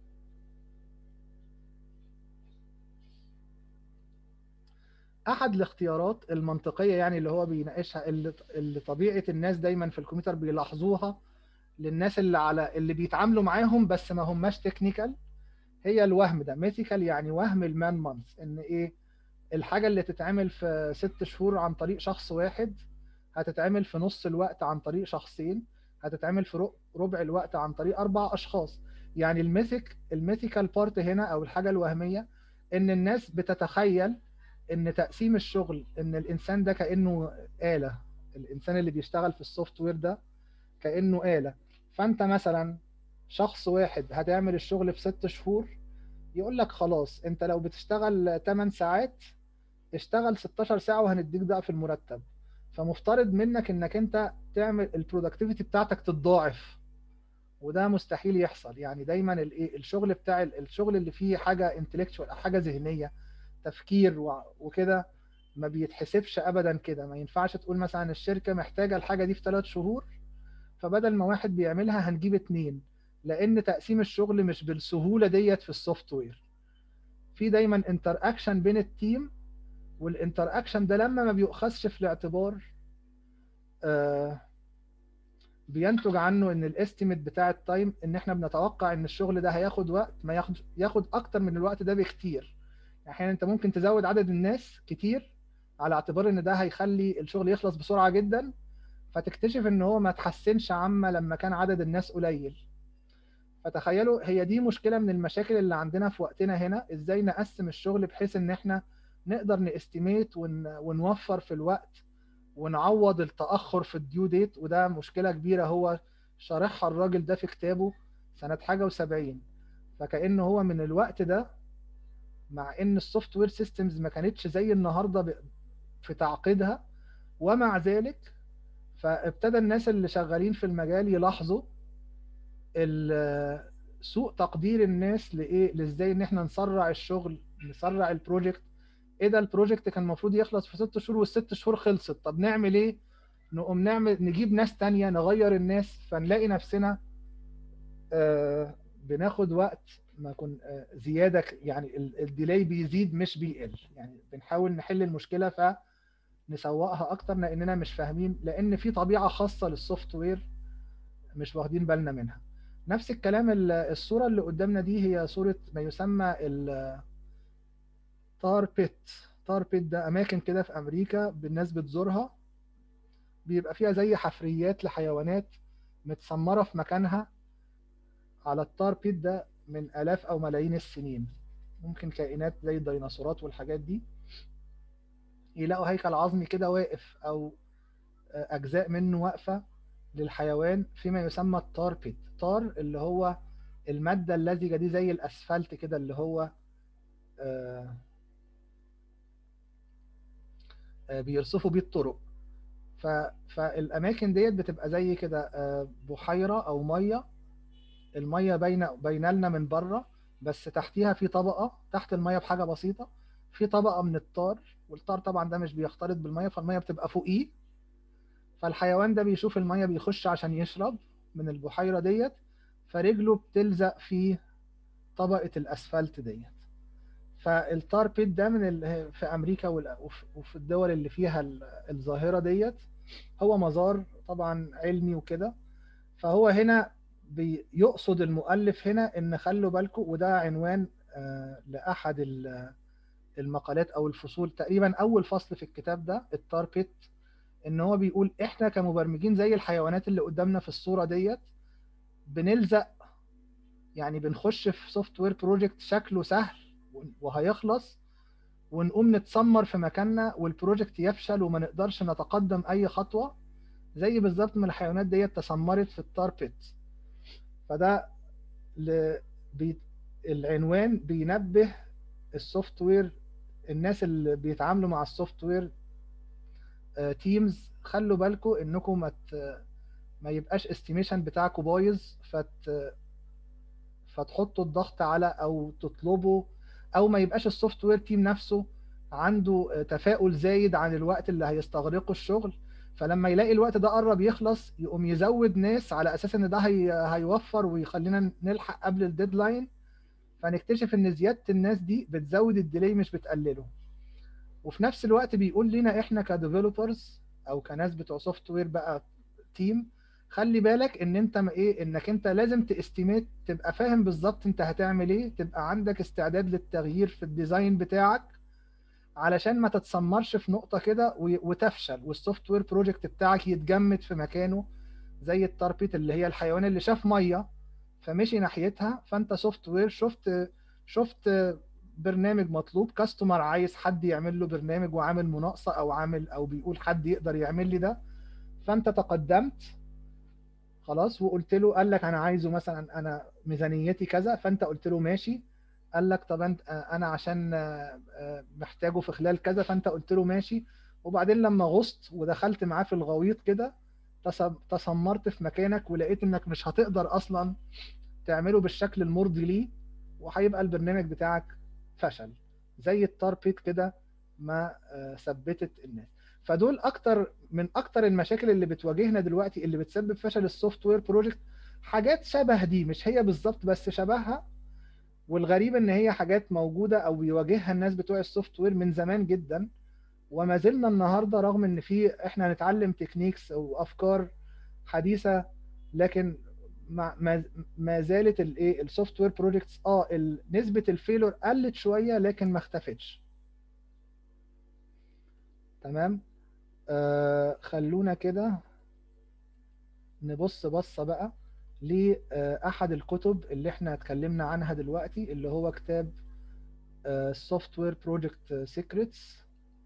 احد الاختيارات المنطقيه يعني اللي هو بيناقشها، اللي طبيعه الناس دايما في الكمبيوتر بيلاحظوها للناس اللي بيتعاملوا معاهم بس ما هماش تكنيكال، هي الوهم ده. ميثيكال يعني وهم المان مانث، ان ايه الحاجه اللي تتعمل في 6 شهور عن طريق شخص واحد هتتعمل في نص الوقت عن طريق شخصين، هتتعمل في ربع الوقت عن طريق 4 اشخاص. يعني الميثيكال بارت هنا او الحاجه الوهميه ان الناس بتتخيل ان تقسيم الشغل، ان الانسان ده كانه آلة، الانسان اللي بيشتغل في السوفت وير ده كانه آلة. فانت مثلا شخص واحد هتعمل الشغل في 6 شهور، يقول لك خلاص انت لو بتشتغل 8 ساعات اشتغل 16 ساعة وهنديك ضعف المرتب. فمفترض منك انك انت تعمل البرودكتيفيتي بتاعتك تتضاعف، وده مستحيل يحصل. يعني دايما الشغل بتاع الشغل اللي فيه حاجة انتلكتشوال او حاجة ذهنية تفكير وكده ما بيتحسبش ابدا كده. ما ينفعش تقول مثلا الشركة محتاجة الحاجة دي في 3 شهور، فبدل ما واحد بيعملها هنجيب 2، لان تقسيم الشغل مش بالسهولة ديت في السوفت وير. في دايما انتر اكشن بين التيم، والانتر اكشن ده لما ما بيؤخذش في الاعتبار بينتج عنه ان الاستيميت بتاع التايم، ان احنا بنتوقع ان الشغل ده هياخد وقت، ما ياخد اكتر من الوقت ده بكتير. احيانا انت ممكن تزود عدد الناس كتير على اعتبار ان ده هيخلي الشغل يخلص بسرعه جدا، فتكتشف ان هو ما تحسنش عما لما كان عدد الناس قليل. فتخيلوا، هي دي مشكله من المشاكل اللي عندنا في وقتنا هنا، ازاي نقسم الشغل بحيث ان احنا نقدر نستيميت ونوفر في الوقت ونعوض التاخر في الديو ديت. وده مشكله كبيره هو شارحها الراجل ده في كتابه سنه حاجه و70. فكأنه هو من الوقت ده، مع ان السوفت وير سيستمز ما كانتش زي النهارده في تعقيدها، ومع ذلك فابتدى الناس اللي شغالين في المجال يلاحظوا سوء تقدير الناس لازاي ان احنا نسرع الشغل، نسرع البروجكت. ايه ده، البروجكت كان المفروض يخلص في 6 شهور والست شهور خلصت، طب نعمل ايه؟ نقوم نجيب ناس تانية، نغير الناس، فنلاقي نفسنا بناخد وقت ما كن زيادة، يعني الديلاي بيزيد مش بيقل. يعني بنحاول نحل المشكلة فنسوقها اكتر لاننا مش فاهمين، لان في طبيعة خاصة للسوفت وير مش واخدين بالنا منها. نفس الكلام، الصورة اللي قدامنا دي هي صورة ما يسمى تار بيت. تار بيت ده أماكن كده في أمريكا الناس بتزورها، بيبقى فيها زي حفريات لحيوانات متسمرة في مكانها على التار بيت ده من آلاف أو ملايين السنين. ممكن كائنات زي الديناصورات والحاجات دي يلاقوا هيكل عظمي كده واقف، أو أجزاء منه واقفة للحيوان فيما يسمى التار بيت. تار اللي هو المادة اللزجة دي زي الأسفلت كده، اللي هو بيرصفوا بيه الطرق. فالأماكن ديت بتبقى زي كده بحيرة أو مية، المية باينة لنا من بره، بس تحتيها في طبقة، تحت المية بحاجة بسيطة في طبقة من التار، والتار طبعا ده مش بيختلط بالمية، فالمية بتبقى فوقيه. فالحيوان ده بيشوف المية بيخش عشان يشرب من البحيرة ديت، فرجله بتلزق في طبقة الأسفلت ديت. فالتار بيت ده في أمريكا وفي الدول اللي فيها الظاهرة ديت هو مزار طبعا علمي وكده. فهو هنا بيقصد المؤلف هنا ان خلوا بالكم، وده عنوان لأحد المقالات أو الفصول، تقريبا أول فصل في الكتاب ده التار بيت، ان هو بيقول احنا كمبرمجين زي الحيوانات اللي قدامنا في الصورة ديت، بنلزق، يعني بنخش في سوفت وير بروجكت شكله سهل وهيخلص، ونقوم نتسمر في مكاننا والبروجكت يفشل وما نقدرش نتقدم اي خطوة، زي بالظبط ما الحيوانات ديت تسمرت في التار بيت. فده العنوان بينبه السوفت وير، الناس اللي بيتعاملوا مع السوفت وير تيمز، خلوا بالكم انكم ما يبقاش استيميشن بتاعكم بايظ فتحطوا الضغط على او تطلبوا، او ما يبقاش السوفت وير تيم نفسه عنده تفاؤل زايد عن الوقت اللي هيستغرقه الشغل، فلما يلاقي الوقت ده قرب يخلص يقوم يزود ناس على اساس ان ده هيوفر ويخلينا نلحق قبل الديدلاين، فنكتشف ان زيادة الناس دي بتزود الديلي مش بتقلله. وفي نفس الوقت بيقول لنا احنا كديفلوبرز او كناس بتوع سوفت وير بقى تيم، خلي بالك ان انت انك انت لازم تستيميت، تبقى فاهم بالظبط انت هتعمل ايه، تبقى عندك استعداد للتغيير في الديزاين بتاعك علشان ما تتسمرش في نقطة كده وتفشل والسوفت وير بروجكت بتاعك يتجمد في مكانه، زي التاربيت اللي هي الحيوان اللي شاف مية فمشي ناحيتها، فانت سوفت وير شفت برنامج مطلوب، كاستمر عايز حد يعمل له برنامج وعامل مناقصة او بيقول حد يقدر يعمل لي ده، فانت تقدمت خلاص وقلت له، قال لك انا عايزه مثلا، انا ميزانيتي كذا، فانت قلت له ماشي، قال لك طب انا عشان محتاجه في خلال كذا، فانت قلت له ماشي، وبعدين لما غصت ودخلت معاه في الغويط كده تسمرت في مكانك ولقيت انك مش هتقدر اصلا تعمله بالشكل المرضي ليه، وهيبقى البرنامج بتاعك فشل زي التاربيت كده ما ثبتت الناس. فدول من اكتر المشاكل اللي بتواجهنا دلوقتي اللي بتسبب فشل السوفت وير بروجكت، حاجات شبه دي، مش هي بالظبط بس شبهها، والغريب ان هي حاجات موجودة او بيواجهها الناس بتوع السوفت وير من زمان جدا، وما زلنا النهاردة رغم ان احنا هنتعلم تكنيكس او افكار حديثة، لكن ما زالت السوفت وير بروجكتس نسبة الفيلور قلت شوية لكن ما اختفتش. تمام. خلونا كده نبص بصة بقى لأحد الكتب اللي احنا اتكلمنا عنها دلوقتي، اللي هو كتاب Software Project Secrets.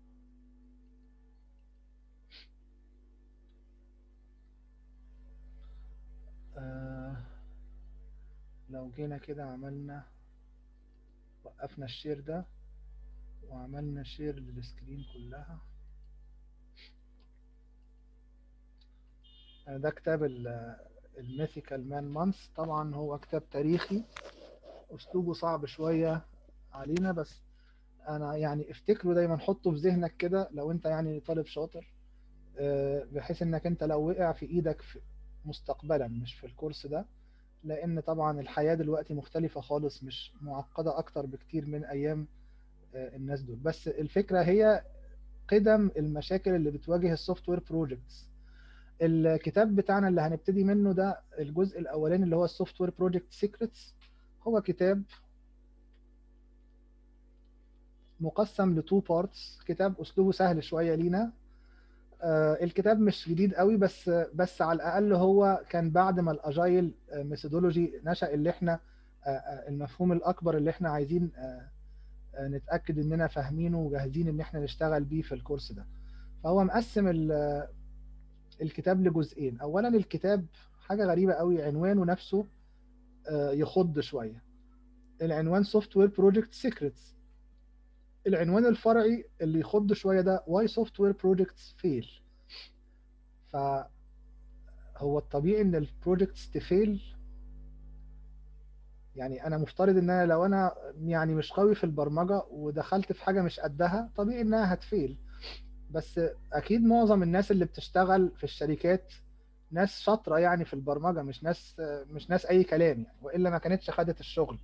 لو جينا كده عملنا وقفنا الشير ده وعملنا شير للسكرين كلها، ده كتاب الميثيكال مان مانث. طبعا هو كتاب تاريخي، اسلوبه صعب شوية علينا، بس انا يعني افتكره دايما، حطه في ذهنك كده لو انت يعني طالب شاطر، بحيث انك انت لو وقع في ايدك مستقبلا، مش في الكورس ده، لان طبعا الحياة دلوقتي مختلفة خالص، مش معقدة اكتر بكتير من ايام الناس دول. بس الفكرة هي قدم المشاكل اللي بتواجه السوفت وير بروجكتس. الكتاب بتاعنا اللي هنبتدي منه ده الجزء الاولاني اللي هو السوفت وير بروجكت سيكريتس. هو كتاب مقسم لتو بارتس، كتاب اسلوبه سهل شويه لينا. الكتاب مش جديد قوي، بس على الاقل هو كان بعد ما الاجايل ميثودولوجي نشأ، اللي احنا المفهوم الاكبر اللي احنا عايزين نتاكد اننا فاهمينه وجاهزين ان احنا نشتغل بيه في الكورس ده. فهو مقسم الكتاب لجزئين. اولا الكتاب حاجه غريبه قوي، عنوانه نفسه يخض شويه. العنوان سوفت وير بروجكت سيكريتس. العنوان الفرعي اللي يخض شويه ده واي سوفت وير بروجكتس فيل. فهو الطبيعي ان البروجكتس تفيل. يعني انا مفترض ان انا لو انا يعني مش قوي في البرمجه ودخلت في حاجه مش قدها، طبيعي انها هتفيل. بس اكيد معظم الناس اللي بتشتغل في الشركات ناس شاطره يعني في البرمجه، مش ناس اي كلام يعني، والا ما كانتش خدت الشغل.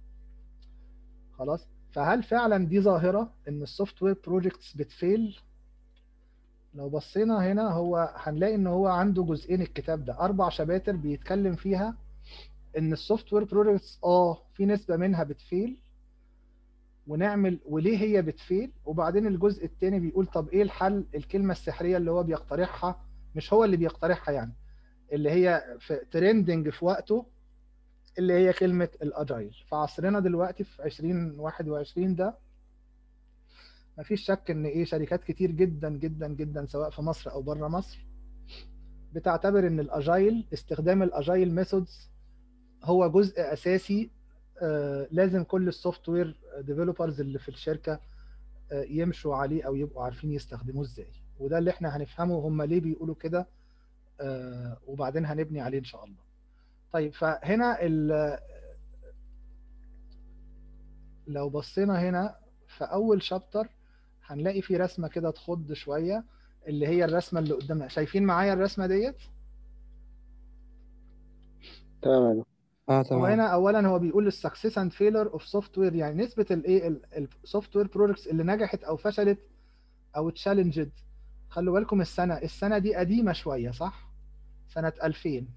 خلاص. فهل فعلا دي ظاهره ان السوفت وير بروجكتس بتفيل؟ لو بصينا هنا هو هنلاقي ان هو عنده جزئين. الكتاب ده 4 شباتر بيتكلم فيها ان السوفت وير بروجكتس في نسبه منها بتفيل، ونعمل وليه هي بتفيل. وبعدين الجزء الثاني بيقول طب ايه الحل، الكلمه السحريه اللي هو بيقترحها، مش هو اللي بيقترحها يعني، اللي هي في ترندنج في وقته، اللي هي كلمه الاجايل. في عصرنا دلوقتي في 2021 ده مفيش شك ان شركات كتير جدا جدا جدا سواء في مصر او بره مصر بتعتبر ان الاجايل، استخدام الاجايل ميثودز هو جزء اساسي. لازم كل السوفت وير ديفلوبرز اللي في الشركه يمشوا عليه او يبقوا عارفين يستخدموه ازاي. وده اللي احنا هنفهمه هم ليه بيقولوا كده، وبعدين هنبني عليه ان شاء الله. طيب فهنا لو بصينا هنا في اول شابتر هنلاقي في رسمه كده تخض شويه، اللي هي الرسمه اللي قدامنا. شايفين معايا الرسمه ديت؟ تمام. هو تمام. هنا اولا هو بيقول السكسس اند فيلر اوف سوفت وير، يعني نسبه السوفت وير بروجكتس اللي نجحت او فشلت او تشالنجد. خلوا بالكم السنه دي قديمه شويه، صح؟ سنه 2000،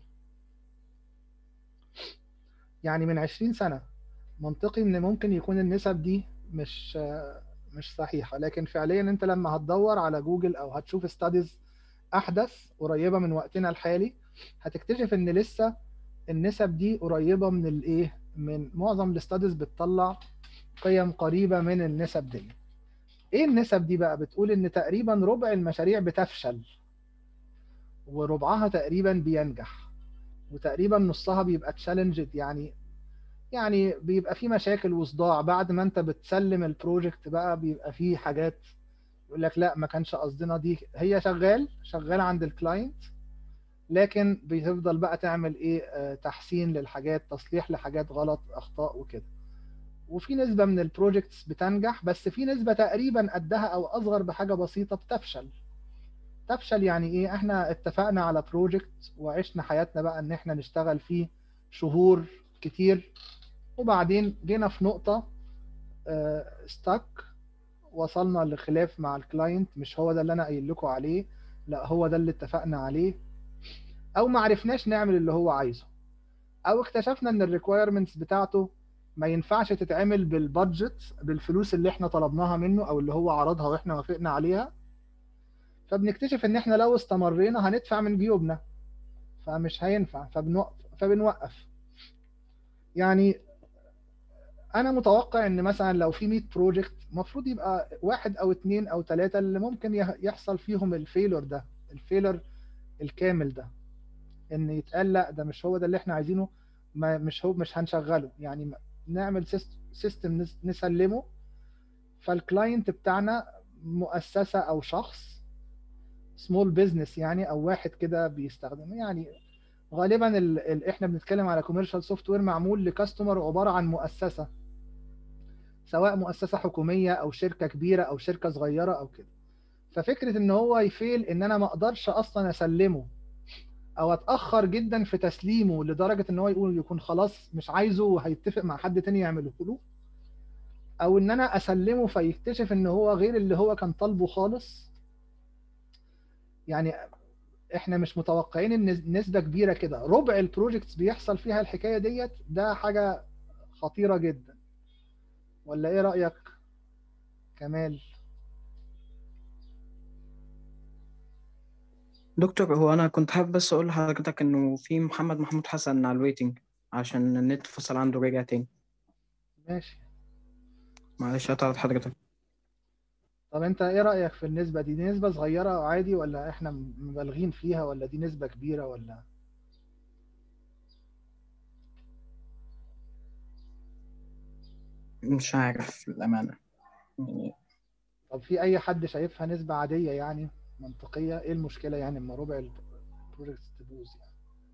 يعني من 20 سنه. منطقي ان ممكن يكون النسب دي مش صحيحه، لكن فعليا انت لما هتدور على جوجل او هتشوف ستاديز احدث قريبه من وقتنا الحالي، هتكتشف ان لسه النسب دي قريبه من من معظم الاستاديز بتطلع قيم قريبه من النسب دي. ايه النسب دي بقى؟ بتقول ان تقريبا ربع المشاريع بتفشل، وربعها تقريبا بينجح، وتقريبا نصها بيبقى تشالنجد، يعني بيبقى في مشاكل وصداع بعد ما انت بتسلم البروجكت. بقى بيبقى في حاجات يقول لك لا ما كانش قصدنا دي، هي شغال عند الكلاينت، لكن بتفضل بقى تعمل تحسين للحاجات، تصليح لحاجات غلط، اخطاء وكده. وفي نسبة من البروجكتس بتنجح، بس في نسبة تقريبا قدها او اصغر بحاجة بسيطة بتفشل. يعني احنا اتفقنا على بروجكت وعشنا حياتنا بقى ان احنا نشتغل فيه شهور كتير، وبعدين جينا في نقطة ستاك، وصلنا لخلاف مع الكلاينت، مش هو ده اللي انا قايل لكم عليه، لا هو ده اللي اتفقنا عليه، او ما عرفناش نعمل اللي هو عايزه، او اكتشفنا ان الريكويرمنتس بتاعته ما ينفعش تتعمل بالبادجت، بالفلوس اللي احنا طلبناها منه او اللي هو عرضها واحنا وافقنا عليها. فبنكتشف ان احنا لو استمرينا هندفع من جيوبنا، فمش هينفع، فبنوقف. يعني انا متوقع ان مثلا لو في 100 بروجكت المفروض يبقى واحد او اتنين او ثلاثة اللي ممكن يحصل فيهم الفيلور ده، الفيلور الكامل ده، ان يتقال لا ده مش هو ده اللي احنا عايزينه، مش هنشغله. يعني نعمل سيستم نسلمه، فالكلاينت بتاعنا مؤسسة او شخص سمول بزنس يعني، او واحد كده بيستخدمه. يعني غالبا احنا بنتكلم على كوميرشال سوفت وير معمول لكاستمر عبارة عن مؤسسة، سواء مؤسسة حكومية او شركة كبيرة او شركة صغيرة او كده. ففكرة ان هو يفيل ان انا ما اقدرش اصلا اسلمه، او اتاخر جدا في تسليمه لدرجه ان هو يكون خلاص مش عايزه وهيتفق مع حد تاني يعمله له، او ان انا اسلمه فيكتشف ان هو غير اللي هو كان طالبه خالص. يعني احنا مش متوقعين ان نسبه كبيره كده، ربع البروجكتس بيحصل فيها الحكايه ديت. ده حاجه خطيره جدا، ولا ايه رايك كمال؟ دكتور، هو انا كنت حابب بس اقول لحضرتك انه في محمود حسن على الويتنج عشان النت فصل عنده رجع تاني. ماشي. معلش هتعرض حضرتك. طب انت ايه رايك في النسبه دي نسبه صغيره عادي، ولا احنا مبالغين فيها، ولا دي نسبه كبيره، ولا؟ مش عارف الامانه يعني. طب في اي حد شايفها نسبة عادية يعني منطقية؟ ايه المشكلة يعني اما ربع البروجكت تبوظ يعني؟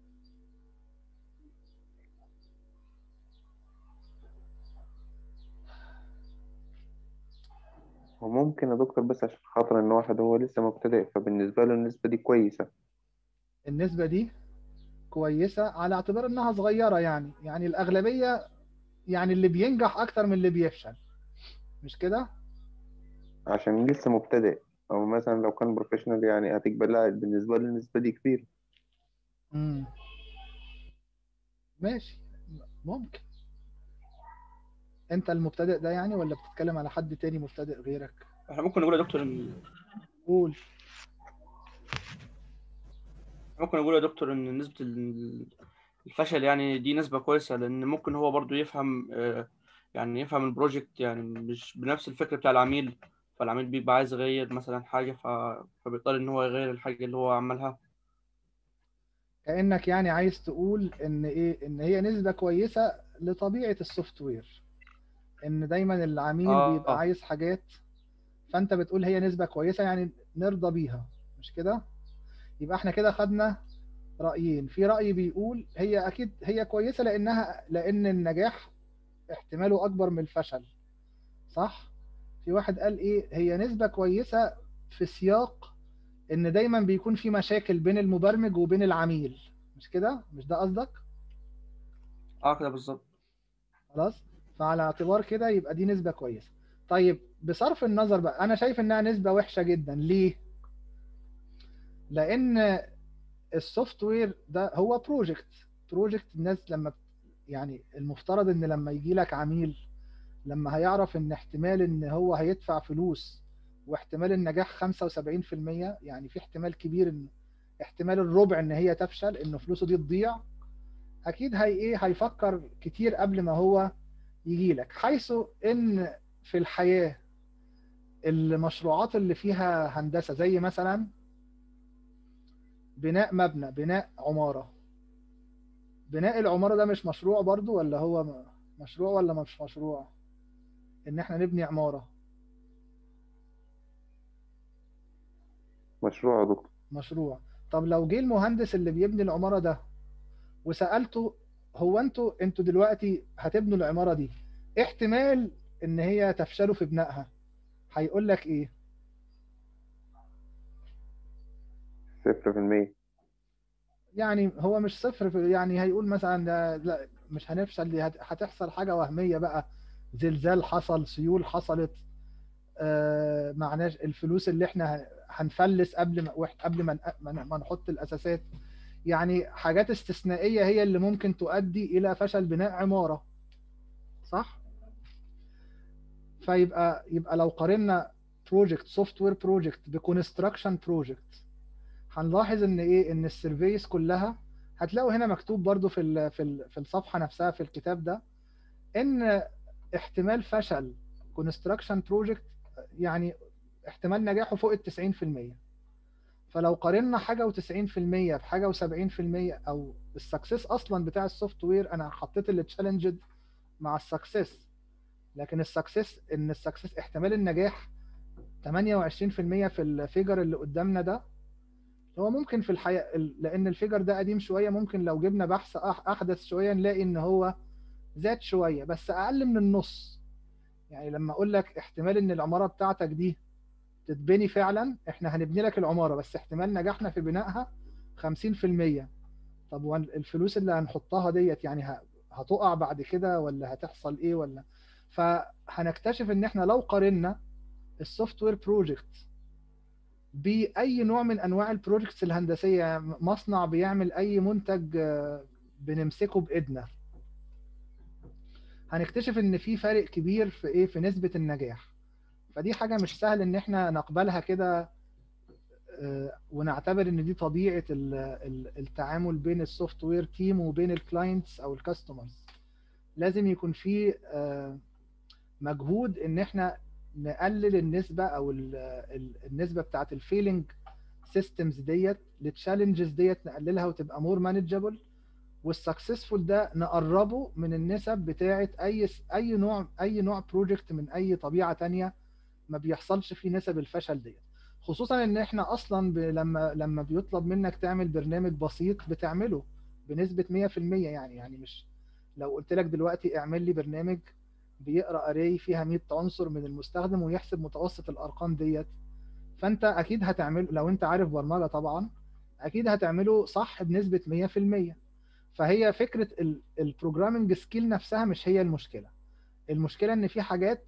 وممكن يا دكتور بس عشان خاطر ان واحد هو لسه مبتدئ فبالنسبة له النسبة دي كويسة. النسبة دي كويسة على اعتبار انها صغيرة يعني الاغلبية، يعني اللي بينجح اكتر من اللي بيفشل، مش كده؟ عشان لسه مبتدئ، او مثلا لو كان بروفيشنال يعني هتقبل لا بالنسبة له النسبة دي كبيرة. امم ماشي، ممكن. انت المبتدئ ده يعني، ولا بتتكلم على حد تاني مبتدئ غيرك؟ احنا ممكن نقول يا دكتور ان قول. نسبة الفشل يعني دي نسبة كويسة، لأن ممكن هو برضو يفهم يعني يفهم البروجكت يعني مش بنفس الفكر بتاع العميل، فالعميل بيبقى عايز يغير مثلا حاجة فبيضطر إن هو يغير الحاجة اللي هو عملها. كأنك يعني عايز تقول ان ايه، ان هي نسبة كويسة لطبيعة السوفت وير، ان دايما العميل بيبقى آه عايز حاجات، فانت بتقول هي نسبة كويسة يعني نرضى بيها، مش كده؟ يبقى احنا كده خدنا رأيين. في رأي بيقول هي اكيد هي كويسة لان النجاح احتماله اكبر من الفشل، صح؟ في واحد قال ايه، هي نسبة كويسة في سياق ان دايما بيكون في مشاكل بين المبرمج وبين العميل، مش كده؟ مش ده قصدك؟ كده بالظبط. خلاص، فعلى اعتبار كده يبقى دي نسبة كويسة. طيب بصرف النظر بقى، انا شايف انها نسبة وحشة جدا. ليه؟ لان السوفت وير ده هو بروجكت الناس لما يعني المفترض ان لما يجي لك عميل، لما هيعرف ان احتمال ان هو هيدفع فلوس واحتمال النجاح 75%، يعني في احتمال كبير ان احتمال الربع ان هي تفشل، ان فلوسه دي تضيع، اكيد هيفكر كتير قبل ما هو يجي لك. حيث ان في الحياة المشروعات اللي فيها هندسة، زي مثلا بناء مبنى، بناء عمارة، بناء العمارة ده مش مشروع برضو، ولا هو مشروع ولا مش مشروع؟ ان احنا نبني عمارة مشروع يا دكتور. مشروع. طب لو جه المهندس اللي بيبني العمارة ده وسألته، هو انتوا دلوقتي هتبنوا العمارة دي، احتمال ان هي تفشلوا في بنائها، هيقول لك ايه؟ 0%. يعني هو مش صفر يعني هيقول مثلا ده لا مش هنفشل، دي هتحصل حاجة وهمية بقى، زلزال حصل، سيول حصلت، معناش الفلوس اللي احنا هنفلس قبل ما نحط الأساسات. يعني حاجات استثنائية هي اللي ممكن تؤدي إلى فشل بناء عمارة، صح؟ يبقى لو قارنا بروجكت سوفت وير بروجكت بكونستراكشن بروجكت، هنلاحظ ان ايه، ان السيرفيس كلها هتلاقوا هنا مكتوب برضو في الصفحه نفسها في الكتاب ده ان احتمال فشل كونستراكشن بروجكت يعني احتمال نجاحه فوق ال 90%. فلو قارنا حاجه و90% بحاجه و70%، او السكسس اصلا بتاع السوفت وير، انا حطيت التشالنجد مع السكسس، لكن السكسس احتمال النجاح 28% في الفيجر اللي قدامنا ده. هو ممكن في الحقيقه لان الفيجر ده قديم شويه، ممكن لو جبنا بحث احدث شويه نلاقي ان هو زاد شويه، بس اقل من النص. يعني لما اقول لك احتمال ان العماره بتاعتك دي تتبني فعلا، احنا هنبني لك العماره بس احتمال نجاحنا في بنائها 50%. طب والفلوس اللي هنحطها ديت يعني هتقع بعد كده ولا هتحصل ايه ولا؟ فهنكتشف ان احنا لو قارنا السوفت وير بروجكت باي نوع من انواع البروجكتس الهندسيه، مصنع بيعمل اي منتج بنمسكه بايدنا، هنكتشف ان في فرق كبير في ايه، في نسبه النجاح. فدي حاجه مش سهل ان احنا نقبلها كده ونعتبر ان دي طبيعه التعامل بين السوفت وير تيم وبين الكلاينتس او الكاستمرز. لازم يكون في مجهود ان احنا نقلل النسبه او النسبه بتاعت الفيلينج سيستمز ديت، التشالنجز ديت نقللها وتبقى مور مانجبل، والسكسسفول ده نقربه من النسب بتاعت اي نوع بروجكت من اي طبيعه تانية ما بيحصلش فيه نسب الفشل ديت. خصوصا ان احنا اصلا لما بيطلب منك تعمل برنامج بسيط بتعمله بنسبه 100%. يعني مش لو قلت لك دلوقتي اعمل لي برنامج بيقرا اري فيها 100 عنصر من المستخدم ويحسب متوسط الارقام ديت، فانت اكيد هتعمله لو انت عارف برمجه طبعا، اكيد هتعمله صح بنسبه 100%. فهي فكره البروجرامنج سكيل نفسها مش هي المشكله. المشكله ان في حاجات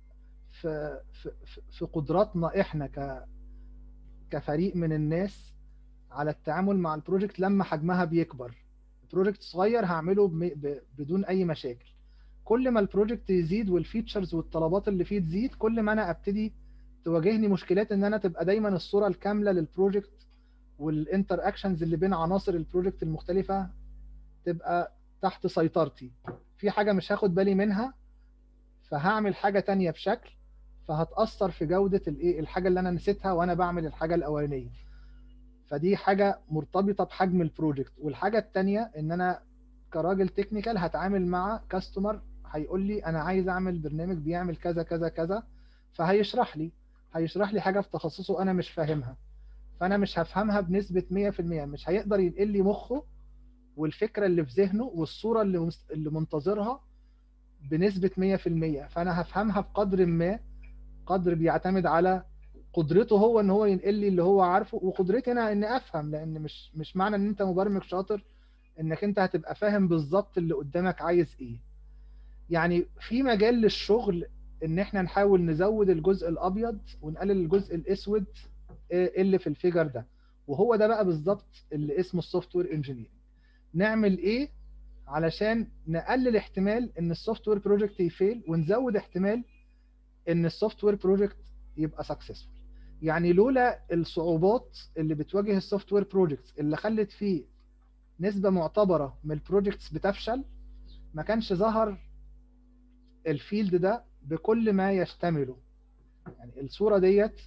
في قدراتنا احنا كفريق من الناس على التعامل مع البروجكت لما حجمها بيكبر. بروجكت صغير هعمله بدون اي مشاكل، كل ما البروجكت يزيد والفيتشرز والطلبات اللي فيه تزيد، كل ما انا ابتدي تواجهني مشكلات ان انا تبقى دايما الصوره الكامله للبروجكت والانتر اكشنز اللي بين عناصر البروجكت المختلفه تبقى تحت سيطرتي. في حاجه مش هاخد بالي منها فهعمل حاجه تانية بشكل، فهتاثر في جوده الحاجه اللي انا نسيتها وانا بعمل الحاجه الاولانيه. فدي حاجه مرتبطه بحجم البروجكت. والحاجه التانية ان انا كراجل تكنيكال هتعامل مع كاستمر هيقول لي انا عايز اعمل برنامج بيعمل كذا كذا كذا، فهيشرح لي حاجه في تخصصه انا مش فاهمها، فانا مش هفهمها بنسبه 100%. مش هيقدر ينقل لي مخه والفكره اللي في ذهنه والصوره اللي منتظرها بنسبه 100%. فانا هفهمها بقدر ما، قدر بيعتمد على قدرته هو ان هو ينقل لي اللي هو عارفه، وقدرتي انا ان افهم. لان مش معنى ان انت مبرمج شاطر انك انت هتبقى فاهم بالظبط اللي قدامك عايز ايه. يعني في مجال للشغل ان احنا نحاول نزود الجزء الابيض ونقلل الجزء الاسود اللي في الفيجر ده، وهو ده بقى بالظبط اللي اسمه السوفت وير انجينير. نعمل ايه علشان نقلل احتمال ان السوفت وير بروجكت يفيل ونزود احتمال ان السوفت وير بروجكت يبقى سكسسفول. يعني لولا الصعوبات اللي بتواجه السوفت وير بروجكتس اللي خلت فيه نسبة معتبرة من البروجكتس بتفشل، ما كانش ظهر الفيلد ده بكل ما يشتمله. يعني الصورة ديت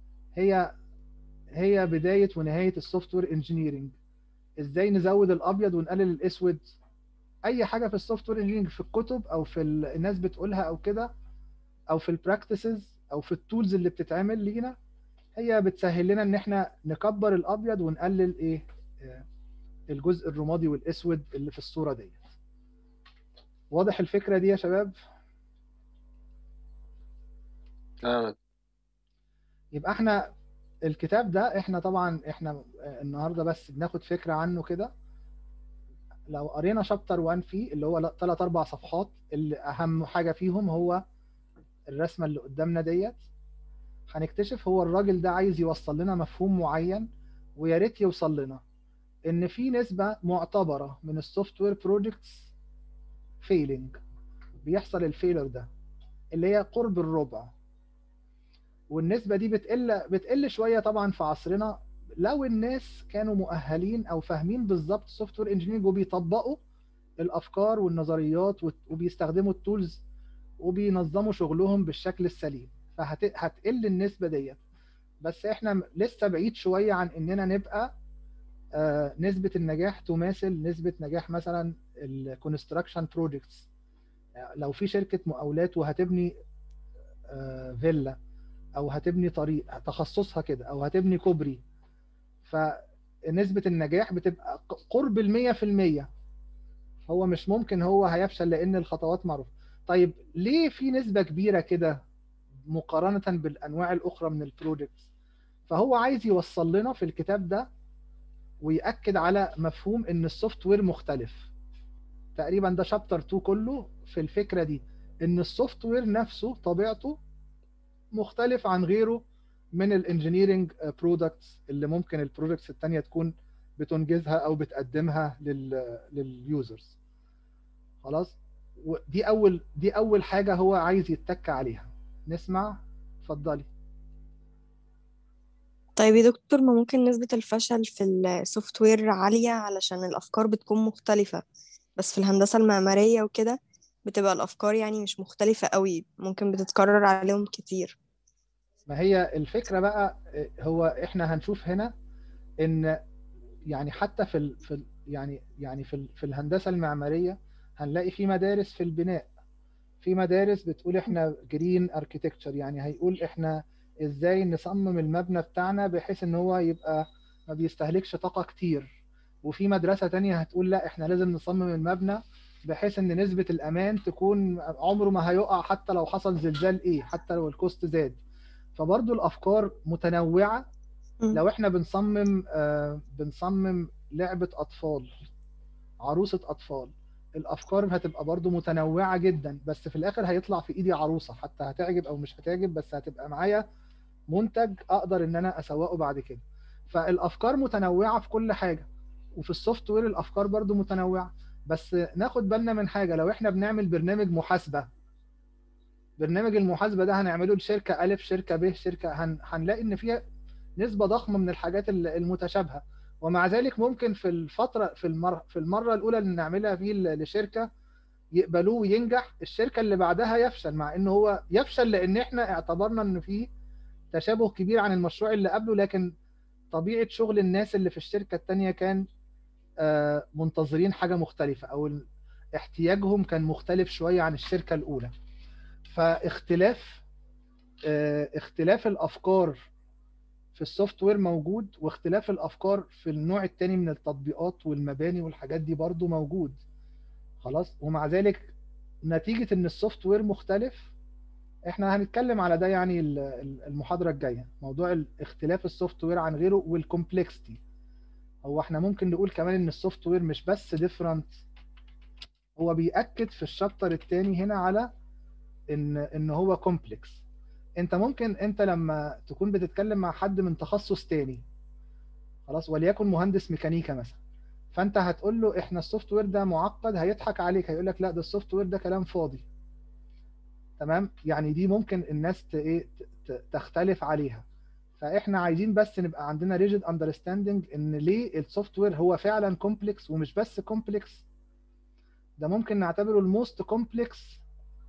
هي بداية ونهاية السوفت وير انجينيرنج. ازاي نزود الابيض ونقلل الاسود؟ اي حاجة في السوفت وير انجينيرنج في الكتب او في الناس بتقولها او كده، او في البراكتسز او في التولز اللي بتتعمل لينا، هي بتسهل لنا ان احنا نكبر الابيض ونقلل الجزء الرمادي والاسود اللي في الصورة ديت. واضح الفكرة دي يا شباب؟ يبقى احنا الكتاب ده احنا النهارده بس بناخد فكرة عنه كده. لو قرينا شابتر 1 فيه اللي هو 3-4 صفحات، اللي اهم حاجة فيهم هو الرسمة اللي قدامنا ديت، هنكتشف هو الراجل ده عايز يوصل لنا مفهوم معين، ويا ريت يوصل لنا ان في نسبة معتبرة من السوفت وير بروجكتس فيلينج، بيحصل الفيلر ده اللي هي قرب الربع. والنسبه دي بتقل شويه طبعا في عصرنا، لو الناس كانوا مؤهلين او فاهمين بالظبط سوفت وير انجينيرنج وبيطبقوا الافكار والنظريات وبيستخدموا التولز وبينظموا شغلهم بالشكل السليم، فهتقل النسبه ديت. بس احنا لسه بعيد شويه عن اننا نبقى نسبه النجاح تماثل نسبه نجاح مثلا الكونستراكشن بروجكتس. لو في شركه مقاولات وهتبني فيلا او هتبني طريق تخصصها كده او هتبني كوبري، فنسبه النجاح بتبقى قرب 100%. هو مش ممكن هو هيفشل لان الخطوات معروفه. طيب ليه في نسبه كبيره كده مقارنه بالانواع الاخرى من البروجكتس؟ فهو عايز يوصل لنا في الكتاب ده ويأكد على مفهوم ان السوفت وير مختلف. تقريبا ده شابتر 2 كله في الفكره دي، ان السوفت وير نفسه طبيعته مختلف عن غيره من الانجينيرنج برودكتس اللي ممكن البرودكتس التانية تكون بتنجزها او بتقدمها لليوزرز. خلاص، دي اول حاجه هو عايز يتك عليها. نسمع، اتفضلي. طيب يا دكتور، ما ممكن نسبة الفشل في السوفت وير عالية علشان الأفكار بتكون مختلفة، بس في الهندسة المعمارية وكده بتبقى الأفكار يعني مش مختلفة قوي، ممكن بتتكرر عليهم كتير. ما هي الفكره بقى، هو احنا هنشوف هنا ان يعني حتى في الهندسه المعماريه هنلاقي في مدارس في البناء، في مدارس بتقول احنا جرين اركيتكتشر، يعني هيقول احنا ازاي نصمم المبنى بتاعنا بحيث ان هو يبقى ما بيستهلكش طاقة كتير. وفي مدرسة تانية هتقول لا، احنا لازم نصمم المبنى بحيث ان نسبة الامان تكون عمره ما هيقع حتى لو حصل زلزال حتى لو الكوست زاد. فبرضو الافكار متنوعة. لو احنا بنصمم لعبة اطفال، عروسة اطفال، الافكار هتبقى برضو متنوعة جدا، بس في الاخر هيطلع في ايدي عروسة، حتى هتعجب او مش هتعجب بس هتبقى معايا منتج اقدر ان انا اسوقه بعد كده. فالافكار متنوعة في كل حاجة، وفي السوفت وير الافكار برضو متنوعة. بس ناخد بالنا من حاجة، لو احنا بنعمل برنامج محاسبة، برنامج المحاسبة ده هنعمله لشركة ألف، شركة ب، هنلاقي ان فيها نسبة ضخمة من الحاجات المتشابهة. ومع ذلك ممكن في المرة الأولى اللي نعملها فيه لشركة يقبلوه وينجح، الشركة اللي بعدها يفشل، مع إنه هو يفشل لأن إحنا اعتبرنا إن فيه تشابه كبير عن المشروع اللي قبله، لكن طبيعة شغل الناس اللي في الشركة التانية كان منتظرين حاجة مختلفة، أو احتياجهم كان مختلف شوية عن الشركة الأولى. فاختلاف الأفكار في السوفت وير موجود، واختلاف الافكار في النوع التاني من التطبيقات والمباني والحاجات دي برضو موجود. خلاص، ومع ذلك نتيجة ان السوفت وير مختلف، احنا هنتكلم على ده يعني المحاضرة الجاية، موضوع اختلاف السوفت وير عن غيره والكومبلكسيتي. هو احنا ممكن نقول كمان ان السوفت وير مش بس ديفرنت، هو بيأكد في الشابتر التاني هنا على ان هو كومبلكس. انت لما تكون بتتكلم مع حد من تخصص تاني، خلاص، وليكن مهندس ميكانيكا مثلا، فانت هتقول له احنا السوفت وير ده معقد، هيضحك عليك، هيقول لك لا، ده السوفت وير ده كلام فاضي. تمام، يعني دي ممكن الناس تختلف عليها. فاحنا عايزين بس نبقى عندنا ريجيد اندرستاندينج ان ليه السوفت وير هو فعلا كومبلكس، ومش بس كومبلكس، ده ممكن نعتبره الموست كومبلكس.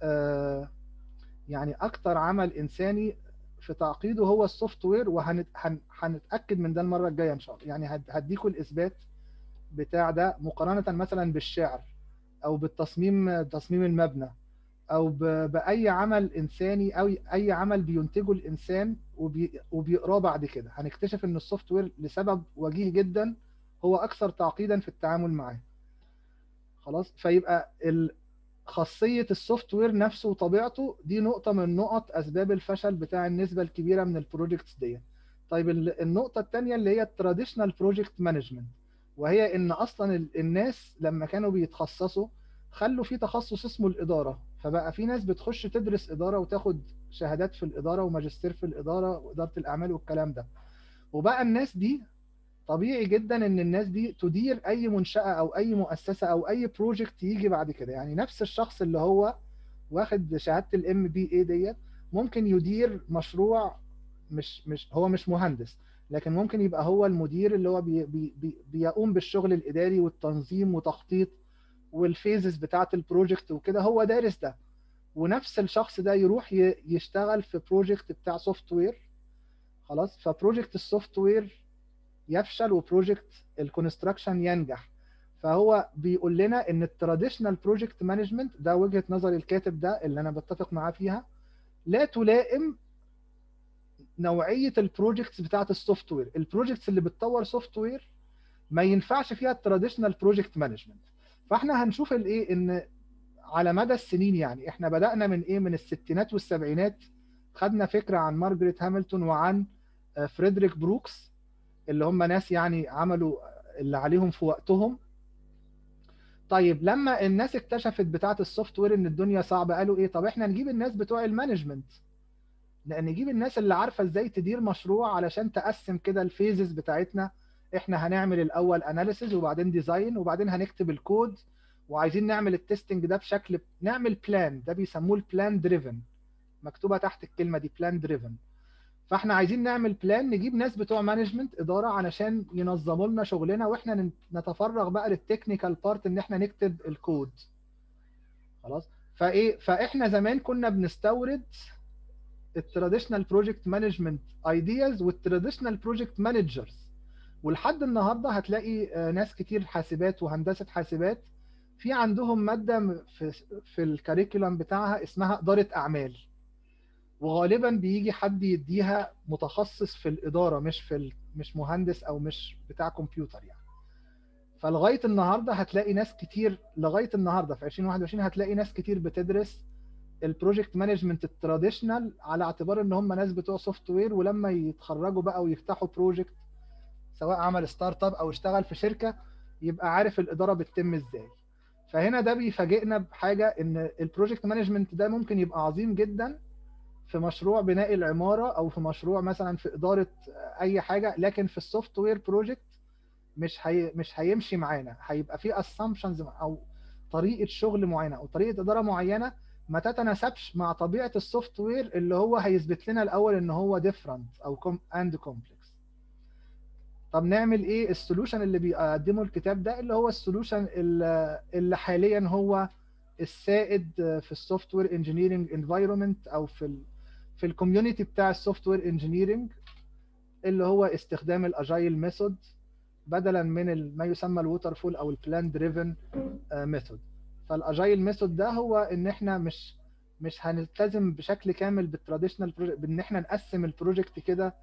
يعني اكتر عمل انساني في تعقيده هو السوفت وير، وهنتاكد من ده المره الجايه ان شاء الله. يعني هديكم الاثبات بتاع ده مقارنه مثلا بالشعر، او تصميم المبنى، او باي عمل انساني، او اي عمل بينتجه الانسان وبيقراه بعد كده، هنكتشف ان السوفت وير لسبب وجيه جدا هو اكثر تعقيدا في التعامل معاه. خلاص، فيبقى خاصية السوفت وير نفسه وطبيعته دي نقطة من نقط أسباب الفشل بتاع النسبة الكبيرة من البروجيكتس دي. طيب النقطة الثانية اللي هي التراديشنال بروجكت مانجمنت، وهي إن أصلا الناس لما كانوا بيتخصصوا خلوا في تخصص اسمه الإدارة، فبقى في ناس بتخش تدرس إدارة وتاخد شهادات في الإدارة وماجستير في الإدارة وإدارة الأعمال والكلام ده. وبقى الناس دي طبيعي جدا ان الناس دي تدير اي منشأة او اي مؤسسة او اي بروجكت يجي بعد كده. يعني نفس الشخص اللي هو واخد شهادة الMBA ديت ممكن يدير مشروع هو مش مهندس، لكن ممكن يبقى هو المدير اللي هو بيقوم بالشغل الاداري والتنظيم وتخطيط والفيزز بتاعه البروجكت وكده، هو دارس ده. ونفس الشخص ده يروح يشتغل في بروجكت بتاع سوفت وير، خلاص، فبروجكت السوفت وير يفشل وبروجكت الكونستراكشن ينجح. فهو بيقول لنا ان التراديشنال بروجكت مانجمنت، ده وجهة نظر الكاتب ده اللي انا بتفق معاه فيها، لا تلائم نوعية البروجكتس بتاعت السوفت وير. البروجكتس اللي بتطور سوفت وير ما ينفعش فيها التراديشنال بروجكت مانجمنت. فاحنا هنشوف الايه، ان على مدى السنين، يعني احنا بدأنا من ايه، من الستينات والسبعينات، خدنا فكرة عن مارجريت هامilton وعن فريدريك بروكس، اللي هم ناس يعني عملوا اللي عليهم في وقتهم. طيب لما الناس اكتشفت بتاعه السوفت وير ان الدنيا صعبه، قالوا ايه، طب احنا نجيب الناس بتوع المانجمنت، نجيب الناس اللي عارفه ازاي تدير مشروع علشان تقسم كده الفيزز بتاعتنا. احنا هنعمل الاول اناليسز وبعدين ديزاين وبعدين هنكتب الكود، وعايزين نعمل التستنج ده بشكل، نعمل بلان، ده بيسموه البلان دريفن، مكتوبه تحت الكلمه دي بلان دريفن. فاحنا عايزين نعمل بلان، نجيب ناس بتوع مانجمنت اداره علشان ينظموا لنا شغلنا، واحنا نتفرغ بقى للتكنيكال بارت ان احنا نكتب الكود. خلاص. فاحنا زمان كنا بنستورد التراديشنال بروجكت مانجمنت ايدياز والتراديشنال بروجكت مانجرز، ولحد النهارده هتلاقي ناس كتير حاسبات وهندسه حاسبات في عندهم ماده في الكاريكولم بتاعها اسمها اداره اعمال، وغالبا بيجي حد يديها متخصص في الاداره، مش مهندس او مش بتاع كمبيوتر يعني. فلغايه النهارده هتلاقي ناس كتير، لغايه النهارده في 2021 هتلاقي ناس كتير بتدرس البروجكت مانجمنت التراديشنال على اعتبار ان هم ناس بتوع سوفت وير، ولما يتخرجوا بقى ويفتحوا بروجكت، سواء عمل ستارت اب او اشتغل في شركه، يبقى عارف الاداره بتتم ازاي. فهنا ده بيفاجئنا بحاجه، ان البروجكت مانجمنت ده ممكن يبقى عظيم جدا في مشروع بناء العماره، او في مشروع مثلا في اداره اي حاجه، لكن في السوفت وير بروجكت مش هيمشي معانا، هيبقى في اسامبشنز او طريقه شغل معينه او طريقه اداره معينه ما تتناسبش مع طبيعه السوفت وير اللي هو هيثبت لنا الاول ان هو ديفرنت او اند كومبلكس. طب نعمل ايه؟ السولوشن اللي بيقدمه الكتاب ده اللي هو السولوشن اللي حاليا هو السائد في السوفت وير انجينيرنج انفايرمنت، او في الكوميونتي بتاع السوفت وير انجينيرنج، اللي هو استخدام الاجايل ميثود بدلا من ما يسمى الووتر فول او البلان دريفن ميثود. فالاجايل ميثود ده هو ان احنا مش هنلتزم بشكل كامل بالتراديشنال بان احنا نقسم البروجكت كده